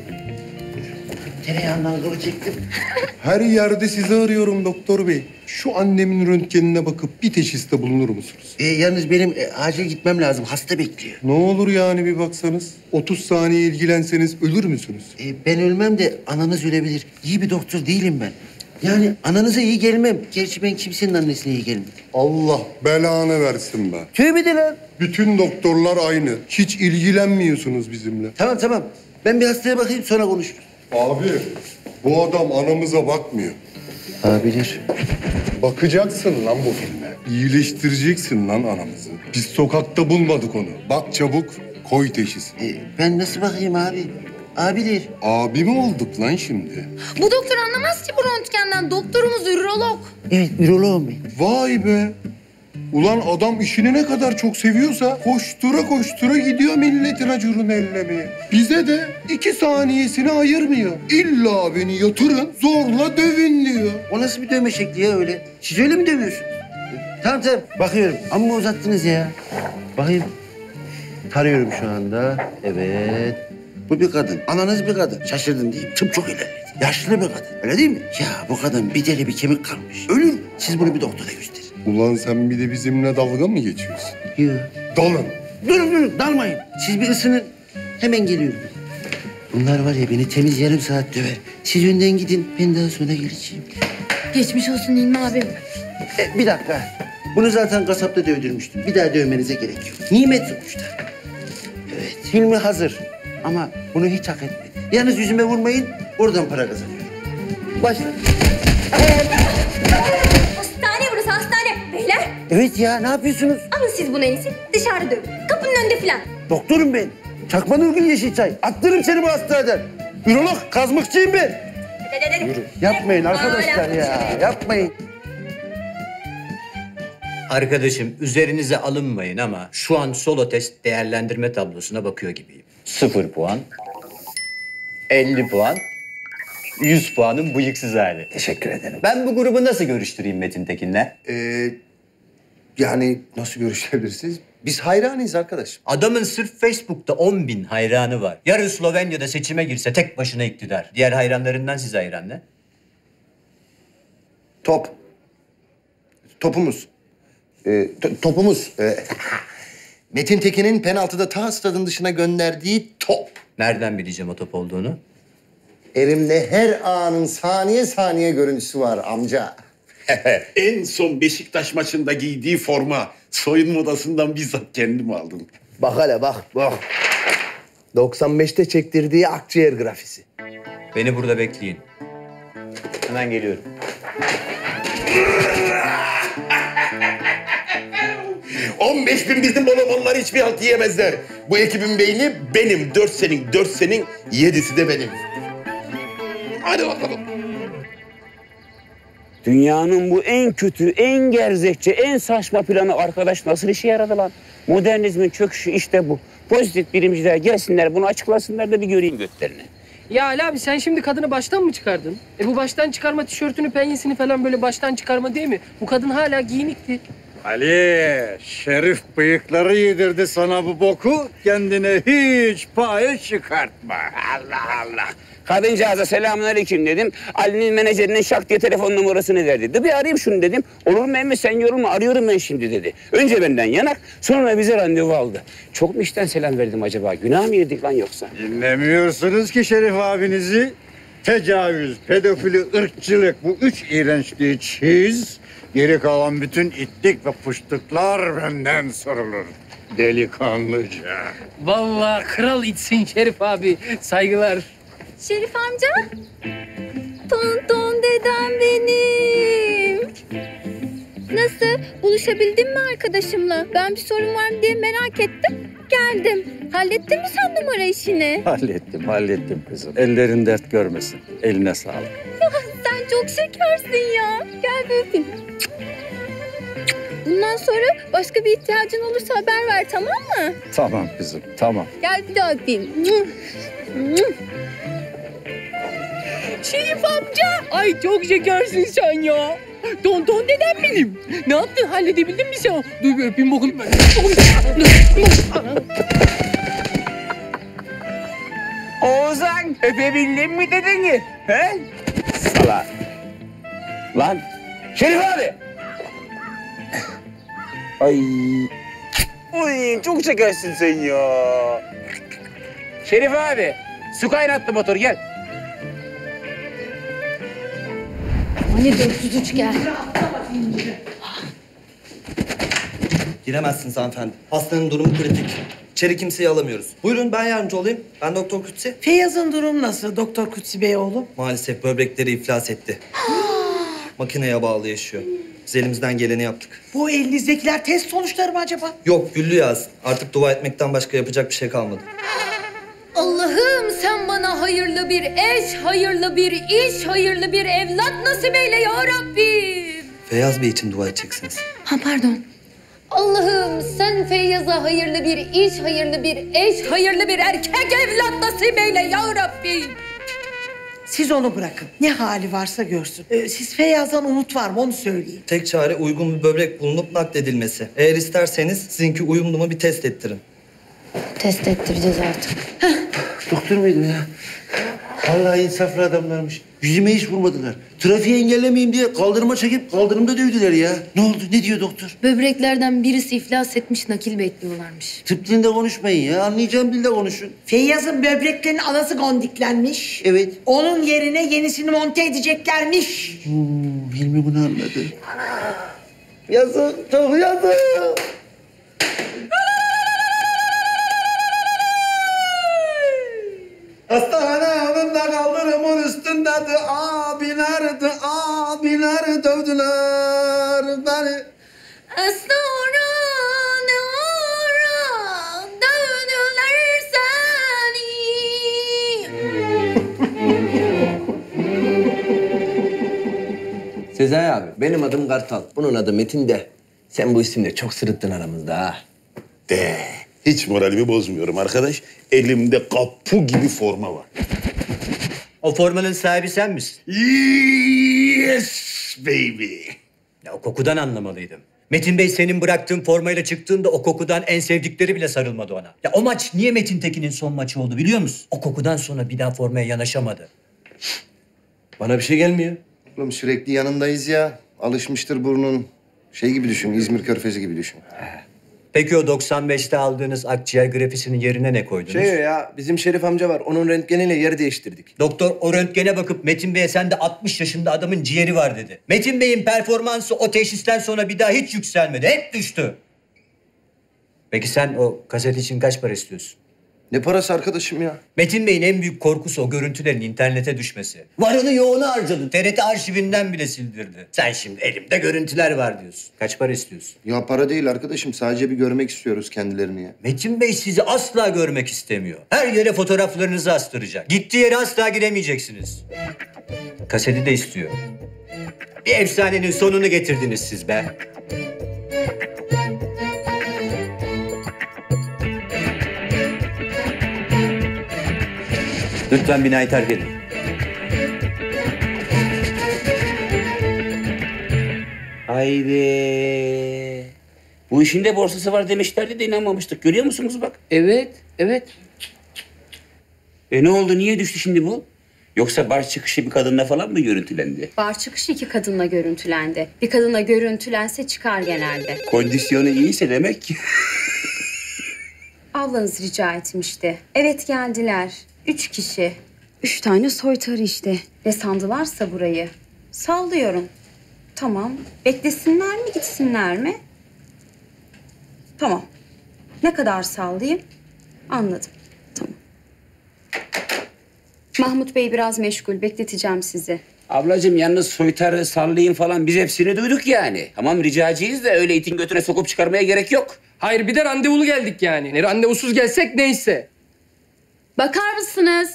Tereyağından kılı çektim. Her yerde sizi arıyorum doktor bey. Şu annemin röntgenine bakıp bir teşhiste bulunur musunuz? E, yalnız benim e, acil gitmem lazım. Hasta bekliyor. Ne olur yani bir baksanız. otuz saniye ilgilenseniz ölür müsünüz? E, ben ölmem de ananız ölebilir. İyi bir doktor değilim ben. Yani ananıza iyi gelmem. Gerçi ben kimsenin annesine iyi gelmedim. Allah belanı versin be. Tövbe de lan. Bütün doktorlar aynı. Hiç ilgilenmiyorsunuz bizimle. Tamam tamam. Ben bir hastaya bakayım sonra konuşuruz. Abi bu adam anamıza bakmıyor. Abiler. Bakacaksın lan bu filme. İyileştireceksin lan anamızı. Biz sokakta bulmadık onu. Bak çabuk koy teşhis. E, ben nasıl bakayım abi? Abiler. Abi mi olduk lan şimdi? Bu doktor anlamaz ki bu röntgenden. Doktorumuz ürolog. Evet üroloğum ben. Vay be. Ulan adam işini ne kadar çok seviyorsa koştura koştura gidiyor milletin acurunu ellemeye. Bize de iki saniyesini ayırmıyor. İlla beni yatırın, zorla dövün diyor. O nasıl bir dövme şekli ya öyle? Siz öyle mi dövüyorsunuz? Tamam tamam bakıyorum. Amma uzattınız ya. Bakayım. Tarıyorum şu anda. Evet. Bu bir kadın. Ananız bir kadın. Şaşırdın değil mi? Tıp çok ilerledi. Yaşlı bir kadın. Öyle değil mi? Ya bu kadın bir deri bir kemik kalmış. Ölür. Siz bunu bir doktora gösterin. Ulan sen bir de bizimle dalga mı geçiyorsun? Yok. Dalın. Durun durun dalmayın. Siz bir ısının. Hemen geliyorum. Bunlar var ya beni temiz yarım saat döver. Siz önden gidin. Ben daha sonra geleceğim. Geçmiş olsun Hilmi abi. E, bir dakika. Bunu zaten kasapta dövdürmüştüm. Bir daha dövmenize gerek yok. Nimet sonuçta. Evet. Hilmi hazır. Ama bunu hiç hak etmedi. Yalnız yüzüme vurmayın. Oradan para kazanıyorum. Başla. Hastane burası hastane. Beyler Evet ya ne yapıyorsunuz? alın siz bunu en iyisi dışarı dövün. Kapının önünde filan. Doktorum ben. Çakma Nurgül Yeşilçay. Attırırım seni bu hastaneden. Ürolog, kazmıkçıyım ben. Yürü. Yapmayın arkadaşlar ya. Yapmayın. Arkadaşım üzerinize alınmayın ama şu an solo test değerlendirme tablosuna bakıyor gibiyim. Sıfır puan, elli puan, yüz puanın bıyıksız hali. Teşekkür ederim. Ben bu grubu nasıl görüştüreyim Metin Tekin'le? Ee, yani nasıl görüşebilirsiniz? Biz hayranıyız arkadaş. Adamın sırf Facebook'ta on bin hayranı var. Yarın Slovenya'da seçime girse tek başına iktidar. Diğer hayranlarından size hayran ne? Top. Topumuz. Ee, to- topumuz. Ee, Metin Tekin'in penaltıda ta stadın dışına gönderdiği top. Nereden bileceğim o top olduğunu? Elimde her anın saniye saniye görüntüsü var amca. En son Beşiktaş maçında giydiği forma soyunma odasından bizzat kendim aldım. Bak hele bak bak. doksan beşte çektirdiği akciğer grafisi. Beni burada bekleyin. Hemen geliyorum. on beş bin bizim bolomonlar hiçbir halt yiyemezler. Bu ekibin beyni benim. Dört senin, dört senin, yedisi de benim. Hadi bakalım. Dünyanın bu en kötü, en gerzekçe, en saçma planı arkadaş nasıl işe yaradı lan? Modernizmin çöküşü işte bu. Pozitif bilimciler gelsinler bunu açıklasınlar da bir göreyim götlerini. Ya Ali abi sen şimdi kadını baştan mı çıkardın? E bu baştan çıkarma tişörtünü, penyesini falan böyle baştan çıkarma değil mi? Bu kadın hala giyinikti. Ali, Şerif bıyıkları yedirdi sana bu boku. Kendine hiç payı çıkartma. Allah Allah. Kadıncağıza selamünaleyküm dedim. Ali'nin menajerinin şak diye telefon numarasını verdi. De bir arayayım şunu dedim. Olur mu emmi sen yorulma arıyorum ben şimdi dedi. Önce benden yanak sonra bize randevu aldı. Çok mu işten selam verdim acaba? Günah mı yedik lan yoksa? Dinlemiyorsunuz ki Şerif abinizi. Tecavüz, pedofili, ırkçılık bu üç iğrençliği çiz. Geri kalan bütün itlik ve puştuklar benden sorulur. Delikanlıca. Vallahi kral içsin Şerif abi. Saygılar. Şerif amca. Tonton dedem benim. Nasıl? Buluşabildin mi arkadaşımla? Ben bir sorun var mı diye merak ettim. Geldim. Hallettin mi sen numara işini? Hallettim, hallettim kızım. Ellerin dert görmesin. Eline sağlık. Ya sen çok şekersin ya. Gel bir öpeyim. Bundan sonra başka bir ihtiyacın olursa haber ver, tamam mı? Tamam kızım, tamam. Gel bir daha öpeyim. Şerif amca. Ay çok şekersin sen ya. Tonton dedem benim. Ne yaptın? Halledebildin mi sen? Dur bir öpeyim bakayım ben. Oğuzhan öpebildin mi dedin? He? Salak. Lan Şerif abi. Ay. Oy çok şekersin sen ya. Şerif abi su kaynattı motor gel. Hani dört yüz üç gel. Giremezsiniz hanımefendi. Hastanın durumu kritik. İçeri kimseyi alamıyoruz. Buyurun ben yardımcı olayım. Ben Doktor Kutsi. Feyyaz'ın durumu nasıl Doktor Kutsi Bey oğlum? Maalesef böbrekleri iflas etti. Makineye bağlı yaşıyor. Biz elimizden geleni yaptık. Bu elinizdekiler test sonuçları mı acaba? Yok Güllü yaz. Artık dua etmekten başka yapacak bir şey kalmadı. Allah'ım sen bana hayırlı bir eş, hayırlı bir iş, hayırlı bir evlat nasip eyle ya Rabbim. Feyyaz Bey için dua edeceksiniz. Ha pardon. Allah'ım sen Feyyaz'a hayırlı bir iş, hayırlı bir eş, hayırlı bir erkek evlat nasip eyle ya Rabbim. Siz onu bırakın. Ne hali varsa görsün. Ee, siz Feyyaz'dan umut var mı onu söyleyin. Tek çare uygun bir böbrek bulunup nakledilmesi. Eğer isterseniz sizinki uyumlu mu bir test ettirin. Test ettireceğiz artık. Doktor muydun ya? Vallahi insaflı adamlarmış. Yüzüme hiç vurmadılar. Trafiği engellemeyeyim diye kaldırıma çekip kaldırımda dövdüler ya. Ne oldu? Ne diyor doktor? Böbreklerden birisi iflas etmiş, nakil bekliyorlarmış. Tıp dilinde konuşmayın ya. Anlayacağım dilde konuşun. Feyyaz'ın böbreklerinin anası gondiklenmiş. Evet. Onun yerine yenisini monte edeceklermiş. Hmm, Hilmi bunu anladı. Yazık, çok yazık. Hastane önünde kaldırımın üstündedir. Abilerdi, abiler dövdüler beni. Esnara ne ara dövdüler seni. Sezai abi, benim adım Kartal. Bunun adı Metin de. Sen bu isimle çok sırıttın aramızda ha. De. Hiç moralimi bozmuyorum arkadaş. Elimde kapı gibi forma var. O formanın sahibi sen misin? Yes baby. Ya o kokudan anlamalıydım. Metin Bey senin bıraktığın formayla çıktığında o kokudan en sevdikleri bile sarılmadı ona. Ya o maç niye Metin Tekin'in son maçı oldu biliyor musun? O kokudan sonra bir daha formaya yanaşamadı. Bana bir şey gelmiyor. Oğlum sürekli yanındayız ya. Alışmıştır burnun. Şey gibi düşün, İzmir Körfezi gibi düşün. Peki o doksan beşte aldığınız akciğer grafisinin yerine ne koydunuz? Şey ya, bizim Şerif amca var. Onun röntgeniyle yer değiştirdik. Doktor o röntgene bakıp Metin Bey'e sen de altmış yaşında adamın ciğeri var dedi. Metin Bey'in performansı o teşhisten sonra bir daha hiç yükselmedi. Hep düştü. Peki sen o kaset için kaç para istiyorsun? Ne parası arkadaşım ya? Metin Bey'in en büyük korkusu o görüntülerin internete düşmesi. Varını yoğunu harcadı. T R T arşivinden bile sildirdi. Sen şimdi elimde görüntüler var diyorsun. Kaç para istiyorsun? Ya para değil arkadaşım. Sadece bir görmek istiyoruz kendilerini ya. Metin Bey sizi asla görmek istemiyor. Her yere fotoğraflarınızı astıracak. Gittiği yere asla giremeyeceksiniz. Kaseti de istiyor. Bir efsanenin sonunu getirdiniz siz be. Lütfen binayı terk edin. Haydi. Bu işin de borsası var demişlerdi de inanmamıştık. Görüyor musunuz bak? Evet, evet. E ne oldu? Niye düştü şimdi bu? Yoksa bar çıkışı bir kadınla falan mı görüntülendi? Bar çıkışı iki kadınla görüntülendi. Bir kadınla görüntülense çıkar genelde. Kondisyonu iyiyse demek ki. Ablanız rica etmişti. Evet geldiler. Üç kişi. Üç tane soytarı işte. Ne sandılarsa burayı. Sallıyorum. Tamam. Beklesinler mi gitsinler mi? Tamam. Ne kadar sallayayım? Anladım. Tamam. Mahmut Bey biraz meşgul. Bekleteceğim sizi. Ablacığım yalnız soytarı, sallayın falan biz hepsini duyduk yani. Tamam ricacıyız da öyle itin götüne sokup çıkarmaya gerek yok. Hayır bir de randevulu geldik yani. Ne randevusuz gelsek neyse. Bakar mısınız?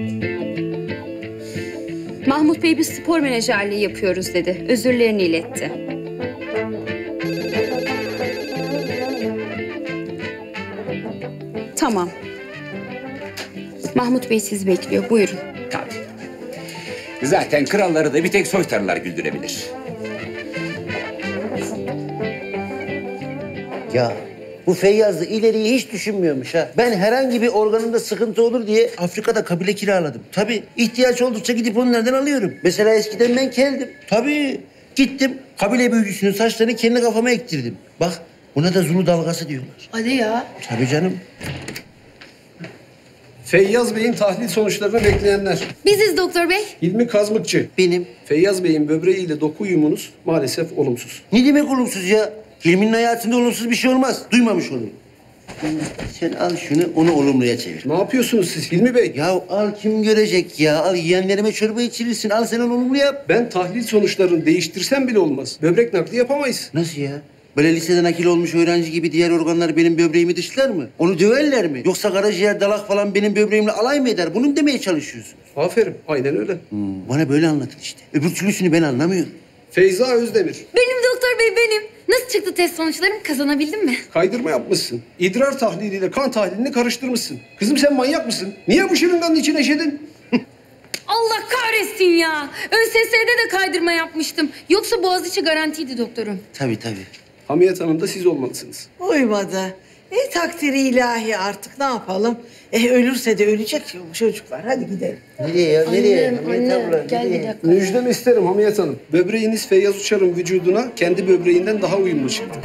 Mahmut Bey bir spor menajerliği yapıyoruz dedi. Özürlerini iletti. Tamam. Mahmut Bey sizi bekliyor. Buyurun. Tabii. Zaten kralları da bir tek soytarılar güldürebilir. Ya bu Feyyaz da ileriyi hiç düşünmüyormuş ha. Ben herhangi bir organımda sıkıntı olur diye Afrika'da kabile kiraladım. Tabii ihtiyaç oldukça gidip onlardan alıyorum. Mesela eskiden ben keldim. Tabii gittim kabile büyücüsünün saçlarını kendi kafama ektirdim. Bak buna da Zulu dalgası diyorlar. Hadi ya. Tabii canım. Feyyaz Bey'in tahlil sonuçlarını bekleyenler. Biziz doktor bey. Hilmi Kazmıkçı. Benim. Feyyaz Bey'in böbreğiyle doku uyumunuz maalesef olumsuz. Ne demek olumsuz ya? Hilmi'nin hayatında olumsuz bir şey olmaz. Duymamış olur. Sen al şunu, onu olumluya çevir. Ne yapıyorsunuz siz Hilmi Bey? Ya al kim görecek ya? Al yeğenlerime çorba içirirsin. Al sen onu olumlu yap. Ben tahlil sonuçlarını değiştirsem bile olmaz. Böbrek nakli yapamayız. Nasıl ya? Böyle liseden akil olmuş öğrenci gibi diğer organlar benim böbreğimi dışlar mı? Onu döverler mi? Yoksa karaciğer, dalak falan benim böbreğimle alay mı eder? Bunu mu demeye çalışıyorsun? Aferin, aynen öyle. Hmm, bana böyle anlatın işte. Öbür türlüsünü ben anlamıyorum. Feyza Özdemir. Benim doktor bey benim. Nasıl çıktı test sonuçlarım? Kazanabildim mi? Kaydırma yapmışsın. İdrar tahliliyle kan tahlilini karıştırmışsın. Kızım sen manyak mısın? Niye bu şırınganın içine eşedin? Allah kahretsin ya. Ön S S'de de kaydırma yapmıştım. Yoksa Boğaziçi garantiydi doktorum. Tabii tabii. Hamiyet Hanım da siz olmalısınız. Uymadı. E takdiri ilahi artık ne yapalım? E ölürse de ölecek bu çocuklar. Hadi gidelim. Nereye ya? Nereye? Annem, anne, gel bir dakika. Müjdemi isterim Hamiyet Hanım. Böbreğiniz Feyyaz Uçar'ın vücuduna kendi böbreğinden daha uyumlu çıktı.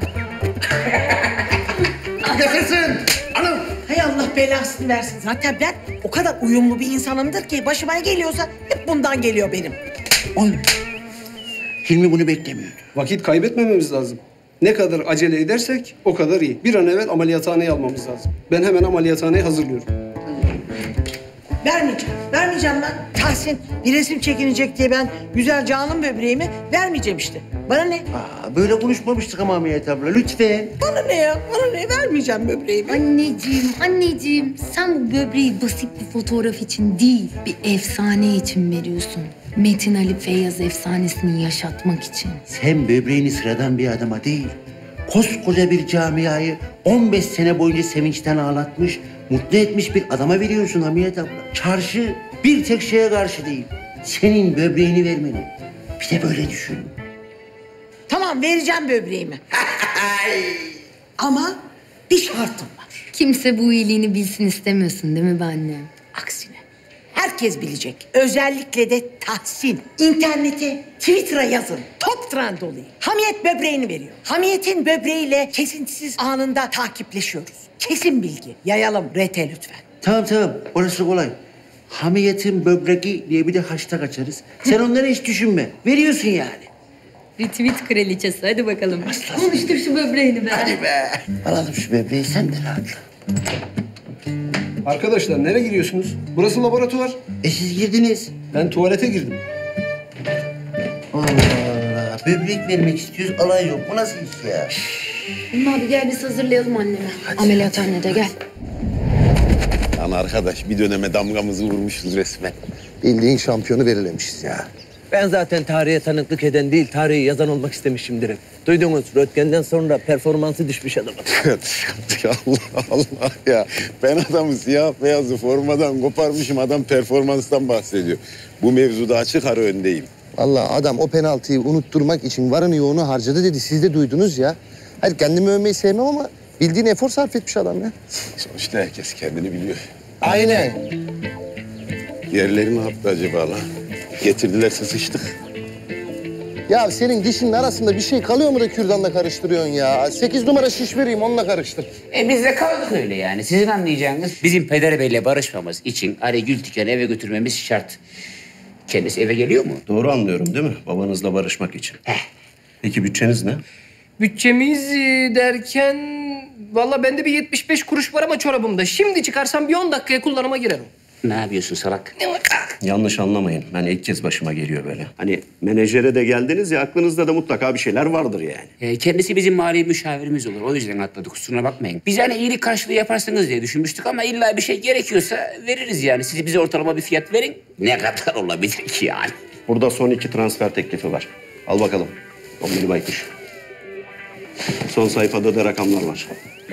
Yaşasın! Anam! Hay Allah belasını versin. Zaten ben o kadar uyumlu bir insanımdır ki başıma geliyorsa hep bundan geliyor benim. Oy. Hilmi bunu beklemiyordu. Vakit kaybetmememiz lazım. Ne kadar acele edersek o kadar iyi. Bir an evvel ameliyathaneye almamız lazım. Ben hemen ameliyathaneyi hazırlıyorum. Vermeyeceğim. Vermeyeceğim ben. Tahsin bir resim çekinecek diye ben güzel canım böbreğimi vermeyeceğim işte. Bana ne? Aa, böyle konuşmamıştık ama Hamiyet abla. Lütfen. Bana ne ya? Bana ne? Vermeyeceğim böbreğimi. Anneciğim, anneciğim. Sen bu böbreği basit bir fotoğraf için değil, bir efsane için veriyorsun. Metin Ali Feyyaz efsanesini yaşatmak için. Sen böbreğini sıradan bir adama değil, koskoca bir camiayı on beş sene boyunca sevinçten ağlatmış, mutlu etmiş bir adama veriyorsun Hamiyet abla. Çarşı bir tek şeye karşı değil, senin böbreğini vermeni. Bir de böyle düşün. Tamam vereceğim böbreğimi. Ama bir şartım var. Kimse bu iyiliğini bilsin istemiyorsun değil mi be annem? Aksine herkes bilecek. Özellikle de Tahsin. İnternete, Twitter'a yazın. Top trend olayım. Hamiyet böbreğini veriyor. Hamiyetin böbreğiyle kesintisiz anında takipleşiyoruz. Kesin bilgi. Yayalım R T lütfen. Tamam tamam, orası kolay. Hamiyetin böbreği diye bir de hashtag açarız. Sen onları hiç düşünme. Veriyorsun yani. Retweet kraliçesi. Hadi bakalım. Konuştur şu böbreğini be. Hadi be. Alalım şu böbreği, sen de rahatla. Arkadaşlar nereye giriyorsunuz? Burası laboratuvar. E siz girdiniz. Ben tuvalete girdim. Allah Allah. Böbrek vermek istiyoruz, alay yok. Bu nasıl iş ya? Ümmü abi gel biz hazırlayalım anneme. Ameliyathanede gel. Lan arkadaş bir döneme damgamızı vurmuşuz resmen. Bildiğin şampiyonu belirlemişiz ya. Ben zaten tarihe tanıklık eden değil, tarihi yazan olmak istemişimdir hep. Duydunuz, röntgenden sonra performansı düşmüş adamın. Allah Allah ya. Ben adamı siyah beyazı formadan koparmışım. Adam performanstan bahsediyor. Bu mevzuda açık ara öndeyim. Vallahi adam o penaltıyı unutturmak için varını yoğunu harcadı dedi. Siz de duydunuz ya. Hayır kendimi övmeyi sevmem ama bildiğin efor sarf etmiş adam ya. Sonuçta herkes kendini biliyor. Aynen. Yerleri ne yaptı acaba lan? Getirdilerse sıçtık. Ya senin dişinin arasında bir şey kalıyor mu da kürdanla karıştırıyorsun ya? Sekiz numara şiş vereyim onunla karıştır. E biz de kaldık öyle yani. Sizin anlayacağınız bizim Peder Bey'le barışmamız için Ali Gültiken'i eve götürmemiz şart. Kendisi eve geliyor mu? Doğru anlıyorum değil mi? Babanızla barışmak için. Heh. Peki bütçeniz ne? Bütçemiz e, derken... Valla bende bir yetmiş beş kuruş var ama çorabımda. Şimdi çıkarsam bir on dakikaya kullanıma girerim. Ne yapıyorsun salak? Yanlış anlamayın. Ben ilk kez başıma geliyor böyle. Hani menajere de geldiniz ya, aklınızda da mutlaka bir şeyler vardır yani. E, kendisi bizim mali müşavirimiz olur. O yüzden atladık. Kusuruna bakmayın. Biz hani iyilik karşılığı yaparsınız diye düşünmüştük ama illa bir şey gerekiyorsa veririz yani. Siz bize ortalama bir fiyat verin. Ne kadar olabilir ki yani? Burada son iki transfer teklifi var. Al bakalım. on bir baykuş. Son sayfada da rakamlar var.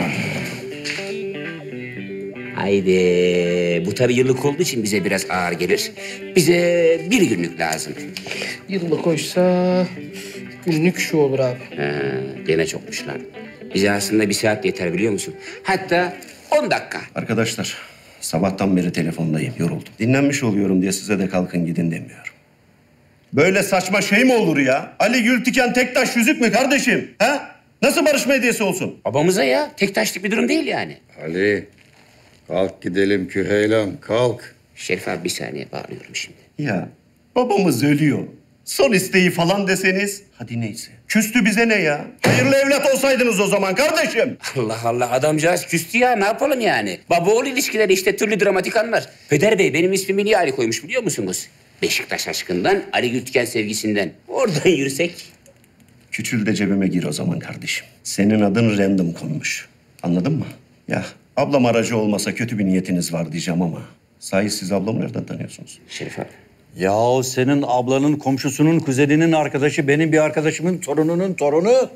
Haydi. Bu tabii yıllık olduğu için bize biraz ağır gelir. Bize bir günlük lazım. Yıllık oysa günlük şu olur abi. Ha, gene çokmuş lan. Bize aslında bir saat yeter biliyor musun? Hatta on dakika. Arkadaşlar, sabahtan beri telefondayım, yoruldum. Dinlenmiş oluyorum diye size de kalkın gidin demiyorum. Böyle saçma şey mi olur ya? Ali Gültiken tek taş yüzük mü kardeşim? Ha? Nasıl barışma hediyesi olsun? Babamıza ya. Tek taşlık bir durum değil yani. Ali, kalk gidelim Küheylan, kalk. Şerif abi bir saniye bağlıyorum şimdi. Ya babamız ölüyor. Son isteği falan deseniz. Hadi neyse. Küstü bize ne ya? Hayırlı evlat olsaydınız o zaman kardeşim. Allah Allah adamcağız küstü ya ne yapalım yani? Baba oğul ilişkileri işte türlü dramatik anlar. Peder Bey benim ismimi niye Ali koymuş biliyor musunuz? Beşiktaş aşkından, Ali Gültiken sevgisinden. Oradan yürüsek. Küçül de cebime gir o zaman kardeşim. Senin adın random konmuş. Anladın mı? Ya ablam aracı olmasa kötü bir niyetiniz var diyeceğim ama... Sahi siz ablamı nereden tanıyorsunuz? Şerif abi. Yahu senin ablanın komşusunun kuzeninin arkadaşı, benim bir arkadaşımın torununun torunu.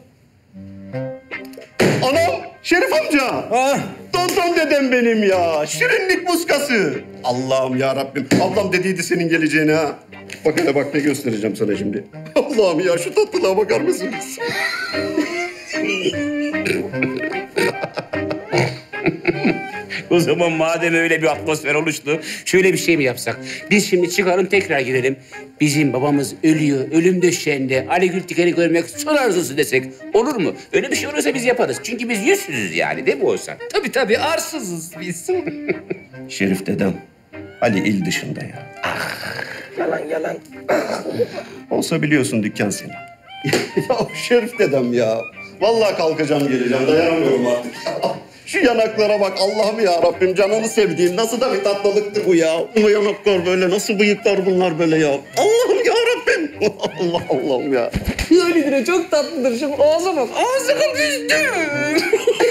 Anam! Şerif amca! Ah! Tonton dedem benim ya! Şirinlik muskası! Allah'ım ya Rabbim! Ablam dediydi senin geleceğine ha! Bak hele bak ne göstereceğim sana şimdi. Allah'ım ya şu tatlılığa bakar mısınız? O zaman madem öyle bir atmosfer oluştu, şöyle bir şey mi yapsak? Biz şimdi çıkalım tekrar gidelim. Bizim babamız ölüyor, ölüm döşeğinde Ali Gültiken'i görmek son arzusu desek olur mu? Öyle bir şey olursa biz yaparız. Çünkü biz yüzsüzüz yani değil mi olsa? Tabii tabii arsızız biz. Şerif dedem Ali il dışında ya. Yalan yalan. Olsa biliyorsun dükkan senin. Ya Şerif dedem ya. Vallahi kalkacağım geleceğim dayanamıyorum artık. Şu yanaklara bak Allah'ım ya Rabbim canını sevdiğim nasıl da bir tatlılıktır bu ya. Bu yanaklar böyle nasıl bıyıklar bunlar böyle ya. Allah'ım ya Rabbim. Allah Allah'ım ya. Öyledir çok tatlıdır şimdi ağza bak. Ağzını büzdüm.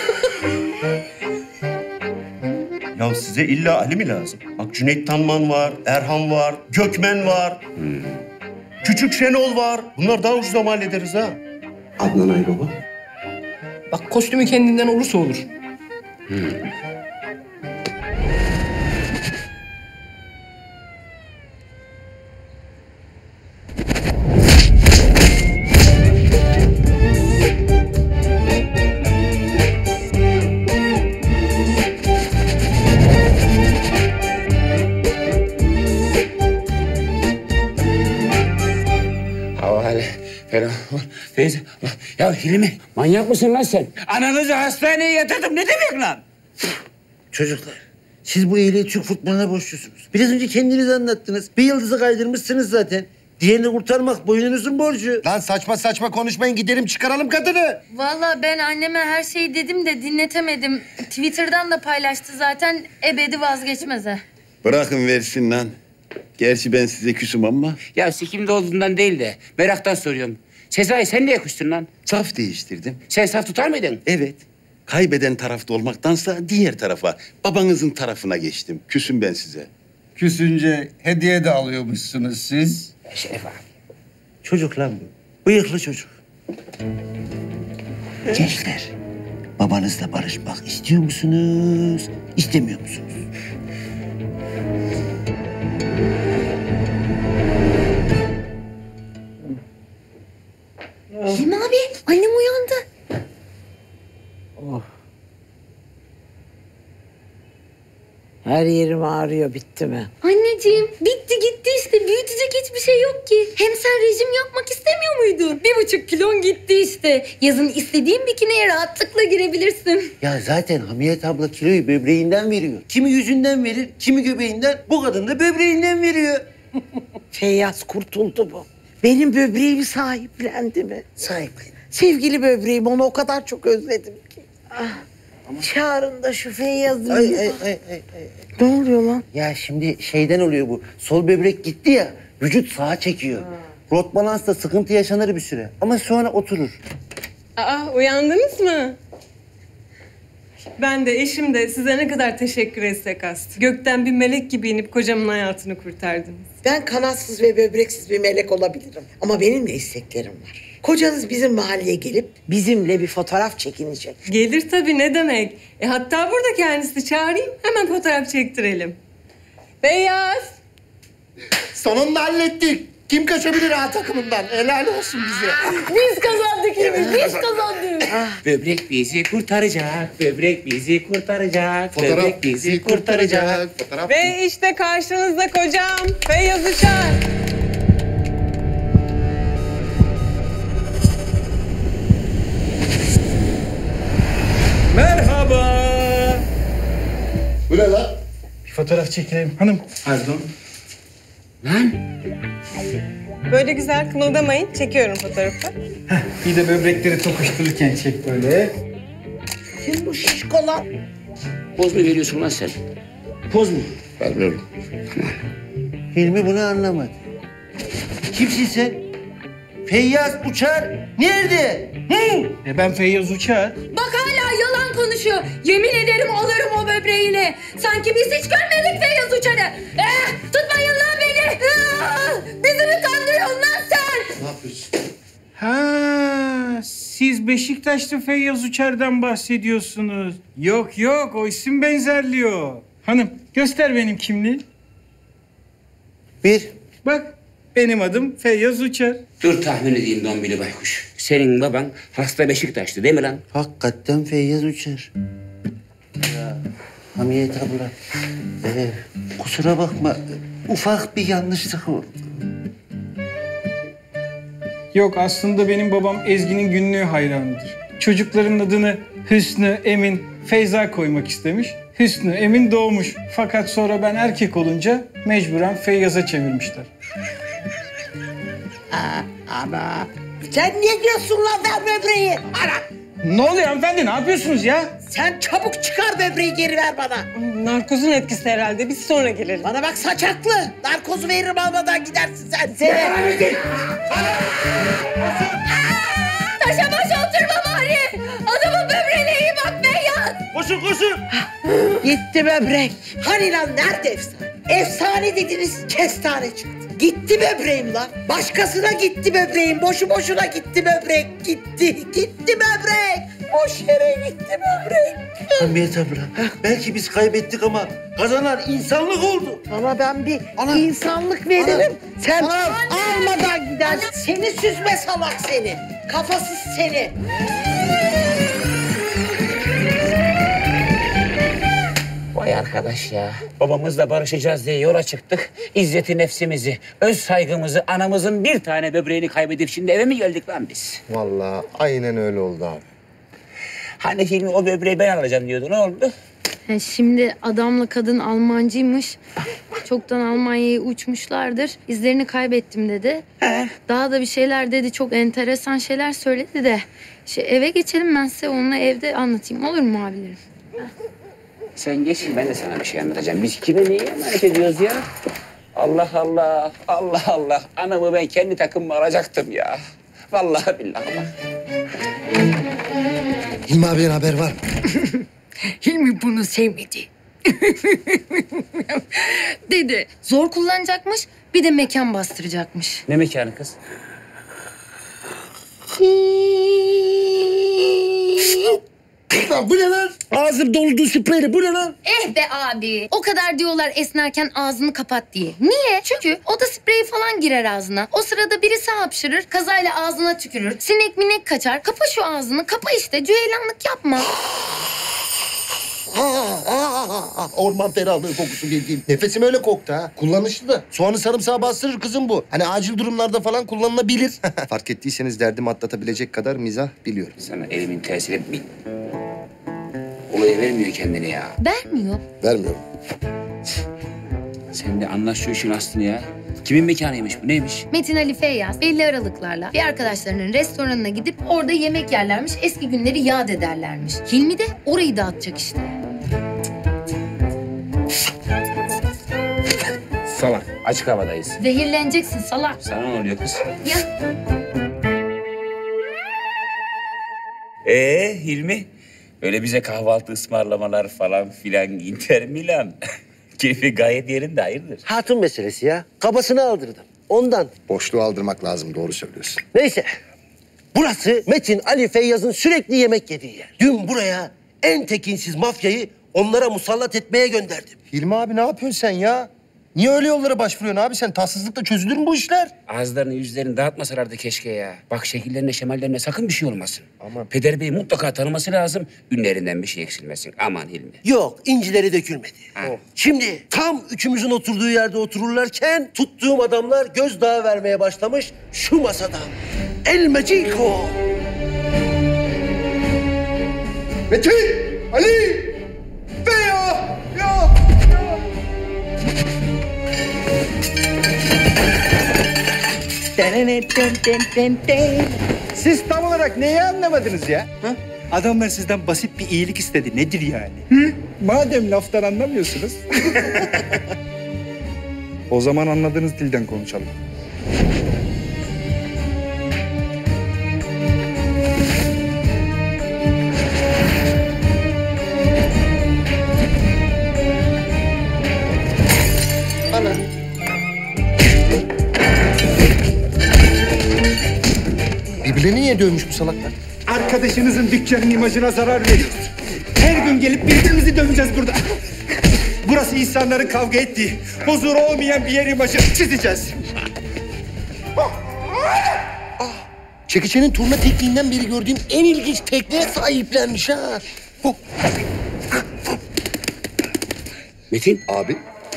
Ya size illa Ali mi lazım? Bak Cüneyt Tanman var, Erhan var, Gökmen var. Hmm. Küçük Şenol var. Bunlar daha ucuza mal ederiz ha. Adnan Aybaba. Bak kostümü kendinden olursa olur. Hmm. Ya Hilmi, manyak mısın lan sen? Ananızı hastaneye yatırdım. Ne demek lan? Çocuklar, siz bu iyiliği Türk futboluna borçlusunuz. Biraz önce kendiniz anlattınız. Bir yıldızı kaydırmışsınız zaten. Diğerini kurtarmak boynunuzun borcu. Lan saçma saçma konuşmayın, gidelim çıkaralım kadını. Vallahi ben anneme her şeyi dedim de dinletemedim. Twitter'dan da paylaştı zaten, ebedi vazgeçmeze. Bırakın versin lan. Gerçi ben size küsüm ama. Ya sikimde olduğundan değil de meraktan soruyorum. Sezai sen niye küstün lan? Saf değiştirdim. Sen saf tutar mıydın? Evet. Kaybeden tarafta olmaktansa diğer tarafa, babanızın tarafına geçtim. Küsüm ben size. Küsünce hediye de alıyormuşsunuz siz. Şeref abi. Çocuk lan bu. Bıyıklı çocuk. Gençler, babanızla barışmak istiyor musunuz, istemiyor musunuz? Hilmi abi, annem uyandı. Oh. Her yerim ağrıyor, bitti mi? Anneciğim, bitti gitti işte. Büyütecek hiçbir şey yok ki. Hem sen rejim yapmak istemiyor muydun? Bir buçuk kilon gitti işte. Yazın istediğin bikiniye rahatlıkla girebilirsin. Ya zaten Hamiyet abla kiloyu böbreğinden veriyor. Kimi yüzünden verir, kimi göbeğinden. Bu kadın da böbreğinden veriyor. Feyyaz kurtuldu bu. Benim böbreğimi sahiplendi mi? Sahiplendi. Sevgili böbreğim, onu o kadar çok özledim ki. Ah, çağırın da şu Feyyaz'ı. Ay, ay, ay, ay, ay. Ne oluyor lan? Ya şimdi şeyden oluyor bu. Sol böbrek gitti ya, vücut sağa çekiyor. Rot balansta sıkıntı yaşanır bir süre. Ama sonra oturur. Aa, uyandınız mı? Ben de eşim de size ne kadar teşekkür etsek az. Gökten bir melek gibi inip kocamın hayatını kurtardınız. Ben kanatsız ve böbreksiz bir melek olabilirim. Ama benim de isteklerim var. Kocanız bizim mahalleye gelip bizimle bir fotoğraf çekinecek. Gelir tabii, ne demek. E hatta burada kendisi, çağırayım hemen fotoğraf çektirelim. Beyaz. Sonunda hallettik. Kim kaçabilir A takımından? Helal olsun bize. Biz kazandık Hilmi, biz kazandık. Böbrek bizi kurtaracak, böbrek bizi kurtaracak, Fotoğraf böbrek bizi kurtaracak. Fotoğraf. Ve işte karşınızda kocam Feyyaz Uçar. Merhaba. Bu ne lan? Bir fotoğraf çekelim hanım. Pardon. Lan. Böyle güzel kımıldamayın, çekiyorum fotoğrafı. Bir de böbrekleri tokuştururken çek böyle. Kim bu şişko lan? Poz mu veriyorsun lan sen? Poz mu? Vermiyorum. Hilmi bunu anlamadı. Kimsin sen? Feyyaz Uçar nerede? Hı? E ben Feyyaz Uçar. Bak hala yalan konuşuyor. Yemin ederim alırım o böbreğini. Sanki biz hiç görmedik Feyyaz Uçar'ı. Eh, tutmayın lan beni. Ah, bizi mi kandırıyorsun lan sen? Ne yapıyorsun? Ha, siz Beşiktaşlı Feyyaz Uçar'dan bahsediyorsunuz. Yok yok, o isim benzerliyor. Hanım, göster benim kimliği. Bir. Bak, benim adım Feyyaz Uçar. Dur tahmin edeyim Dombili Baykuş. Senin baban hasta Beşiktaşlı değil mi lan? Hakikaten Feyyaz Uçar. Ya Hamiyet abla, ee, kusura bakma, ufak bir yanlışlık oldu. Yok, aslında benim babam Ezgi'nin günlüğü hayranıdır. Çocukların adını Hüsnü, Emin, Feyza koymak istemiş. Hüsnü, Emin doğmuş. Fakat sonra ben erkek olunca mecburen Feyyaz'a çevirmişler. Ana. Sen niye diyorsun lan, ver böbreği? Ana. Ne oluyor hanımefendi, ne yapıyorsunuz ya? Sen çabuk çıkar böbreği, geri ver bana. Narkozun etkisi herhalde, biz sonra gelelim. Bana bak saçaklı. Narkozu veririm, almadan gidersin sen. Seni. Taşa baş oturma bari. Adamın böbreğine iyi bak Feyyaz. Koşun koşun. Gitti böbrek. Hani lan, nerede efsane? Efsane dediniz, kestane çıktı. Gitti böbreğim lan. Başkasına gitti böbreğim. Boşu boşuna gitti böbrek. Gitti, gitti böbrek. Boş yere gitti böbrek. Hamiyet abla, belki biz kaybettik ama kazanan insanlık oldu. Sana ben bir insanlık veririm. Sen almadan gider. Seni süzme salak seni. Kafasız seni. Vay arkadaş. Arkadaş ya, babamızla barışacağız diye yola çıktık. İzzeti nefsimizi, öz saygımızı, anamızın bir tane böbreğini kaybedip şimdi eve mi geldik lan biz? Vallahi aynen öyle oldu abi. Hani Hilmi o böbreği ben alacağım diyordu, ne oldu? He, şimdi adamla kadın Almancıymış. Çoktan Almanya'ya uçmuşlardır. İzlerini kaybettim dedi. Daha da bir şeyler dedi. Çok enteresan şeyler söyledi de. Şey, eve geçelim, ben size onunla evde anlatayım. Olur mu abilerim? Sen geç, ben de sana bir şey anlatacağım. Biz kime neyi emanet ediyoruz ya? Allah Allah, Allah Allah. Anamı ben kendi takımıma alacaktım ya. Vallahi billahi bak. Hilmi abiden haber var mı? Hilmi bunu sevmedi. Dedi. Zor kullanacakmış, bir de mekan bastıracakmış. Ne mekanı kız? Lan bu ne lan? Ağzım doludu spreyle, bu ne lan? Eh be abi. O kadar diyorlar esnerken ağzını kapat diye. Niye? Çünkü oda spreyi falan girer ağzına. O sırada birisi hapşırır, kazayla ağzına tükürür. Sinek minek kaçar. Kapa şu ağzını, kapa işte. Cüeylanlık yapma. Orman ferahlığı kokusu bildiğim. Nefesim öyle koktu ha. Kullanışlı da. Soğanı sarımsağı bastırır kızım bu. Hani acil durumlarda falan kullanılabilir. Fark ettiyseniz derdimi atlatabilecek kadar mizah biliyorum. Sana elimin tersiyle bir... Olayı vermiyor kendini ya. Vermiyor. Vermiyorum. Sen de anlaş şu işin aslını ya. Kimin mekanıymış bu, neymiş? Metin Ali Feyyaz belli aralıklarla bir arkadaşlarının restoranına gidip orada yemek yerlermiş, eski günleri yad ederlermiş. Hilmi de orayı dağıtacak işte. Salak, açık havadayız. Zehirleneceksin salak. Sana ne oluyor kız? Ya. Ee Hilmi? Öyle bize kahvaltı ısmarlamalar falan filan, Inter Milan. Keyfi gayet yerinde, hayırdır? Hatun meselesi ya. Kabasını aldırdım. Ondan. Boşluğu aldırmak lazım, doğru söylüyorsun. Neyse. Burası Metin Ali Feyyaz'ın sürekli yemek yediği yer. Dün buraya en tekinsiz mafyayı onlara musallat etmeye gönderdim. Hilmi abi ne yapıyorsun sen ya? Niye öyle yollara başvuruyorsun abi sen? Tatsızlıkla çözülür mü bu işler? Ağızlarını yüzlerini dağıtmasalardı keşke ya. Bak şekillerine şemallerine sakın bir şey olmasın. Aman. Peder Bey'i mutlaka tanıması lazım. Ünlerinden bir şey eksilmesin. Aman Hilmi. Yok, incileri dökülmedi. Ha. Şimdi tam üçümüzün oturduğu yerde otururlarken tuttuğum adamlar gözdağı vermeye başlamış şu masadan. El Magico. Metin! Ali! Veya! Ya! Siz tam olarak neyi anlamadınız ya? Ha? Adamlar sizden basit bir iyilik istedi. Nedir yani? Hı? Madem laftan anlamıyorsunuz. O zaman anladığınız dilden konuşalım. Ana. Birbirlerini niye dövmüş bu salaklar? Arkadaşınızın dükkanın imajına zarar veriyor. Her gün gelip birbirimizi döveceğiz burada. Burası insanların kavga ettiği, huzuru olmayan bir yer imajı çizeceğiz. Çekiçenin turna tekniğinden beri gördüğüm en ilginç tekniğe sahiplenmiş ha. Metin. Abi.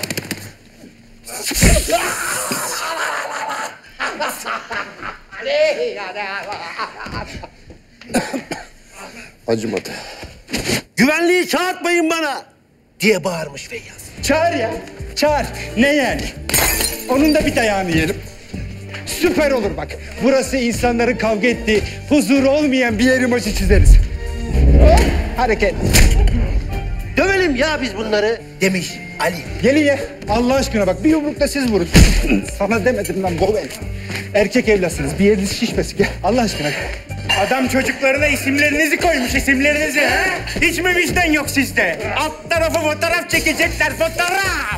Acımadı. Güvenliği çağırtmayın bana diye bağırmış Feyyaz. Çağır ya, çağır. Ne yani? Onun da bir dayağını yiyelim. Süper olur bak. Burası insanların kavga ettiği, huzuru olmayan bir yer imajı çizeriz. Hop, hareket. Dövelim ya biz bunları demiş Ali. Gelin ya. Allah aşkına bak bir yumrukla siz vurun. Sana demedim lan Govel. Erkek evlatsınız. Bir yeriniz şişmesin. Gel Allah aşkına. Adam çocuklarına isimlerinizi koymuş, isimlerinizi. Ha? Hiç mi vicdan yok sizde? Alt tarafı fotoğraf çekecekler, fotoğraf.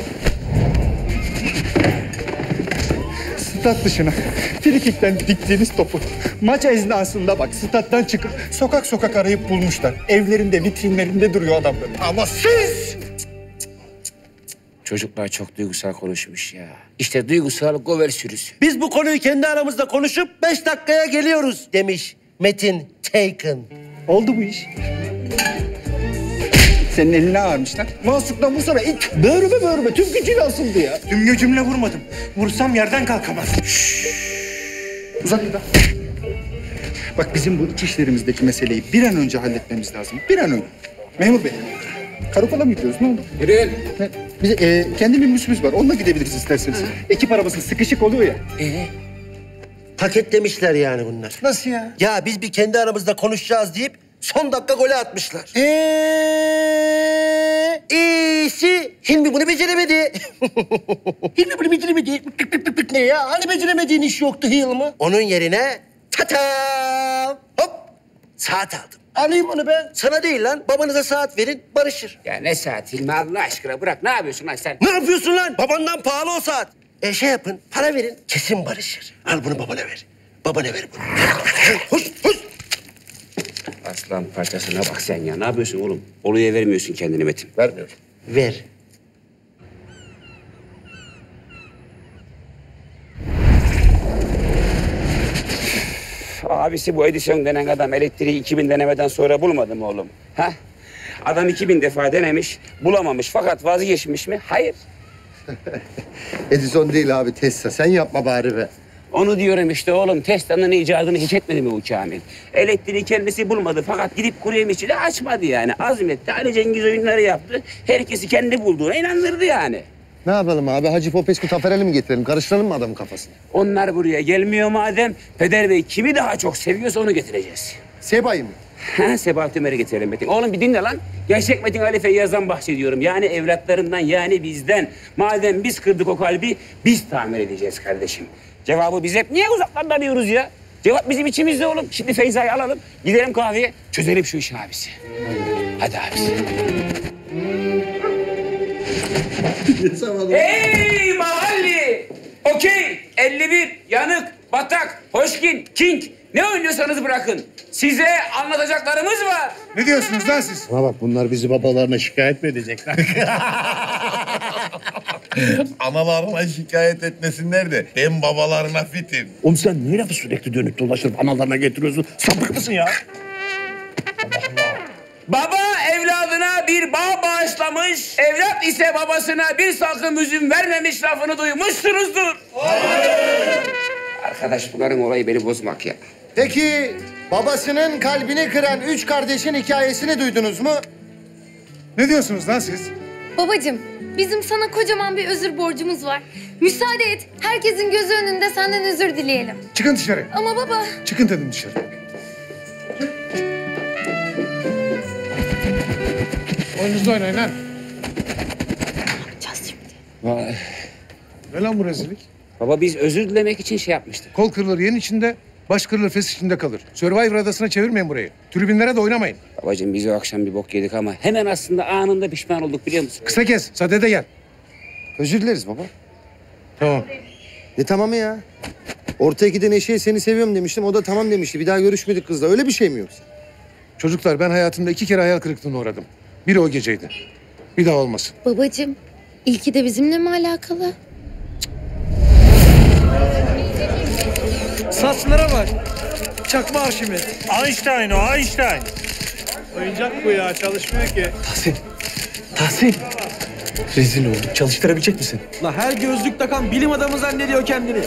Stat dışına, frikikten diktiğiniz topu maç esnasında bak stat'tan çıkıp sokak sokak arayıp bulmuşlar. Evlerinde, vitrinlerinde duruyor adamlar. Ama siz... Çocuklar çok duygusal konuşmuş ya. İşte duygusal gover sürüsü. Biz bu konuyu kendi aramızda konuşup beş dakikaya geliyoruz demiş Metin Taken. Oldu bu iş. Senin eline ağırmışlar. Mansuk'tan vursana it. Böğrüme böğrüme tüm gücüyle asıldı ya. Tüm gücümle vurmadım. Vursam yerden kalkamaz. Uzat bir bak. Bak bizim bu iç işlerimizdeki meseleyi bir an önce halletmemiz lazım. Bir an önce. Memur bey. Karakola mı gidiyoruz? Ne oldu? Yürüyün. Bize e, kendi minibüsümüz var. Onunla gidebiliriz isterseniz. Ekip arabası sıkışık oluyor ya. Ee? Paketlemişler yani bunlar. Nasıl ya? Ya biz bir kendi aramızda konuşacağız deyip son dakika gole atmışlar. Eee iyisi Hilmi bunu beceremedi. Hilmi bunu beceremedi. Ne ya? Hani beceremediğin iş yoktu Hilmi? Onun yerine tatam hop saat aldım. Alayım onu ben. Sana değil lan. Babanıza saat verin, barışır. Ya ne saat Hilmi Allah aşkına bırak. Ne yapıyorsun lan sen? Ne yapıyorsun lan? Babandan pahalı o saat. E şey yapın, para verin. Kesin barışır. Al bunu babana ver. Babana ver bunu. Hoş, hoş. Aslan parçasına bak sen ya. Ne yapıyorsun oğlum? Oluya vermiyorsun kendini Metin. Vermiyorum. Ver. Abisi bu Edison denen adam elektriği iki bin denemeden sonra bulmadı mı oğlum? Ha? Adam iki bin defa denemiş, bulamamış fakat vazgeçmiş mi? Hayır. Edison değil abi, Tesla. Sen yapma bari be. Onu diyorum işte oğlum. Tesla'nın icadını hiç etmedi mi bu Kamil? Elektriği kendisi bulmadı fakat gidip kuru yemişçi de açmadı yani. Azmetti, Ali Cengiz oyunları yaptı. Herkesi kendi bulduğuna inandırdı yani. Ne yapalım abi? Hacı Popescu Taferel'i mi getirelim? Karıştıralım mı adamın kafasını? Onlar buraya gelmiyor madem. Peder Bey kimi daha çok seviyorsa onu getireceğiz. Seba'yı mı? Ha, Sebahat Ömer'i getirelim Metin. Oğlum bir dinle lan. Gerçek Metin Ali Feyyaz'dan bahsediyorum. Yani evlatlarından, yani bizden. Madem biz kırdık o kalbi, biz tamir edeceğiz kardeşim. Cevabı biz hep niye uzaktan arıyoruz ya? Cevap bizim içimizde oğlum. Şimdi Feyza'yı alalım, gidelim kahveye, çözelim şu işi abisi. Hadi abisi. Hey mahalli! Okey, elli bir, yanık, batak, hoşkin, king. Ne oynuyorsanız bırakın. Size anlatacaklarımız var. Ne diyorsunuz lan siz? Ama bak bunlar bizi babalarına şikayet mi edecekler? Analarına şikayet etmesinler de ben babalarına fitim. Oğlum sen niye lafı sürekli dönüp dolaşıp analarına getiriyorsun? Sapık mısın ya? Baba evladına bir bağ bağışlamış, evlat ise babasına bir salkım üzüm vermemiş lafını duymuşsunuzdur. Arkadaş bunların olayı beni bozmak ya. Peki babasının kalbini kıran üç kardeşin hikayesini duydunuz mu? Ne diyorsunuz lan siz? Babacığım, bizim sana kocaman bir özür borcumuz var. Müsaade et, herkesin gözü önünde senden özür dileyelim. Çıkın dışarı. Ama baba... Çıkın dedim dışarı. Oyununuzda oynayın lan. Vay. Ne lan bu rezillik? Baba biz özür dilemek için şey yapmıştık. Kol kırılır yen içinde, baş kırılır fes içinde kalır. Survivor adasına çevirmeyin burayı. Tribünlere de oynamayın. Babacığım biz o akşam bir bok yedik ama hemen aslında anında pişman olduk biliyor musun? Kısa kes, sadede gel. Özür dileriz baba. Tamam. Ne tamamı ya? Ortaya giden eşeğe seni seviyorum demiştim. O da tamam demişti. Bir daha görüşmedik kızla. Öyle bir şey mi yoksa? Çocuklar ben hayatımda iki kere hayal kırıklığına uğradım. Biri o geceydi. Bir daha olmasın. Babacığım, ilki de bizimle mi alakalı? Saçlara bak. Çakma Arşimet. Einstein o, Einstein. Oyuncak bu ya, çalışmıyor ki. Tahsin. Tahsin. Rezil olduk. Çalıştırabilecek misin? La her gözlük takan bilim adamı zannediyor kendini.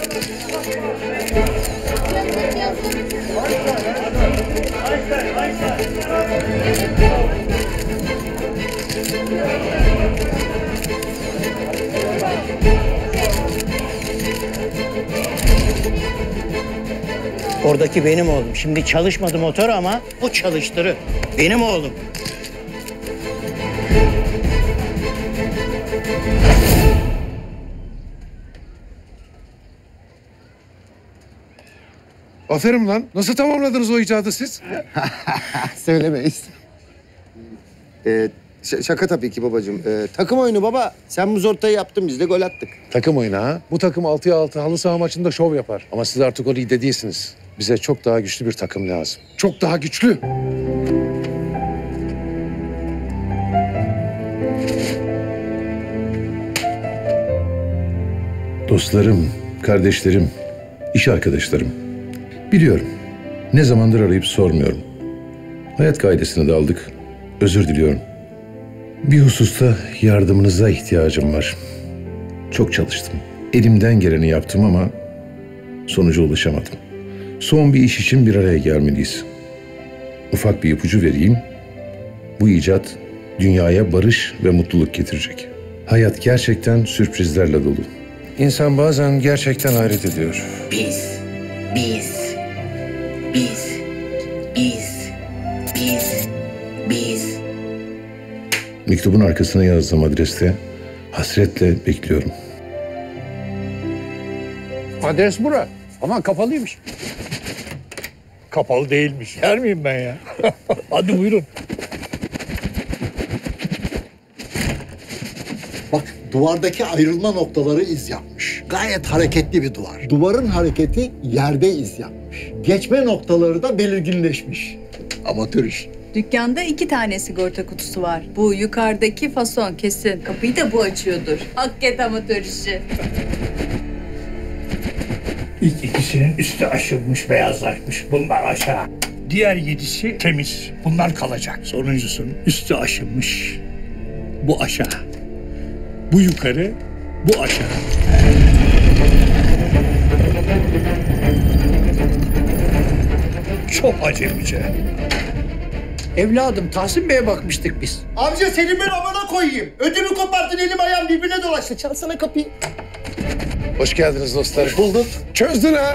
Oradaki benim oğlum. Şimdi çalışmadı motor ama o çalıştırır. Benim oğlum. Aferin lan. Nasıl tamamladınız o icadı siz? Söylemeyiz. Ee, ş- şaka tabii ki babacığım. Ee, takım oyunu baba. Sen bu zortayı yaptın, biz de gol attık. Takım oyunu ha. Bu takım altıya altı halı saha maçında şov yapar. Ama siz artık o ligde değilsiniz. Bize çok daha güçlü bir takım lazım. Çok daha güçlü. Dostlarım, kardeşlerim, iş arkadaşlarım. Biliyorum. Ne zamandır arayıp sormuyorum. Hayat kaidesine daldık. Özür diliyorum. Bir hususta yardımınıza ihtiyacım var. Çok çalıştım. Elimden geleni yaptım ama sonuca ulaşamadım. Son bir iş için bir araya gelmeliyiz. Ufak bir ipucu vereyim. Bu icat dünyaya barış ve mutluluk getirecek. Hayat gerçekten sürprizlerle dolu. İnsan bazen gerçekten hayret ediyor. Biz, biz, biz, biz, biz, biz. Mektubun arkasına yazdığım adreste hasretle bekliyorum. Adres bura. Ama kapalıymış. Kapalı değilmiş. Yer miyim ben ya? Hadi buyurun. Bak duvardaki ayrılma noktaları iz yapmış. Gayet hareketli bir duvar. Duvarın hareketi yerde iz yapmış. Geçme noktaları da belirginleşmiş. Amatör iş. Dükkanda iki tane sigorta kutusu var. Bu yukarıdaki fason kesin. Kapıyı da bu açıyordur. Hakikaten amatör işi. İlk ikisinin üstü aşılmış, beyazlaşmış. Bunlar aşağı. Diğer yedisi temiz. Bunlar kalacak. Sonuncusunun üstü aşılmış. Bu aşağı. Bu yukarı, bu aşağı. Çok acemice. Evladım Tahsin Bey'e bakmıştık biz. Amca seni ben amına koyayım. Ödümü koparttın, elim ayağım birbirine dolaştı. Çalsana kapıyı. Hoş geldiniz dostlar. Bulduk. Çözdün ha.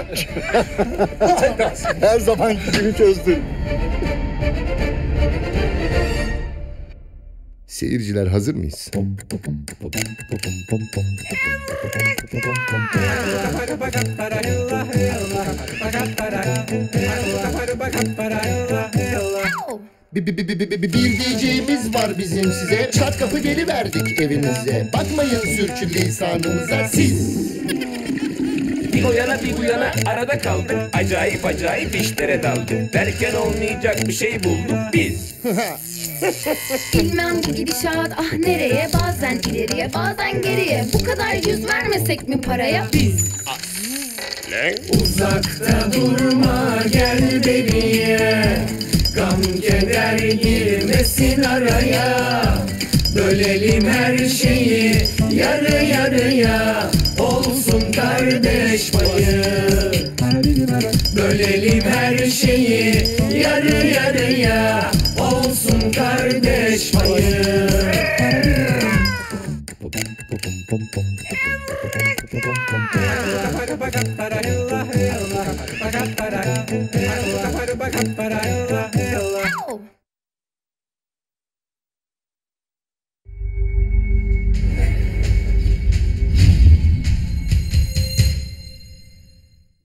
Her zamanki gibi çözdün. Seyirciler hazır mıyız? Bir, bir, bir, bir, bir, bir diyeceğimiz var bizim size. Çat kapı geliverdik evinize. Bakmayın sürçülisanımıza siz. Bir o yana bir bu yana arada kaldık. Acayip acayip işlere daldık. Derken olmayacak bir şey bulduk biz. Bilmem bu gidişat ah nereye, bazen ileriye bazen geriye. Bu kadar yüz vermesek mi paraya? Biz. Uzakta durma gel beriye. Gam keder girmesin araya. Bölelim her şeyi yarı yarıya. Olsun kardeş payı. Bölelim her şeyi yarı yarıya. Olsun kardeş payı.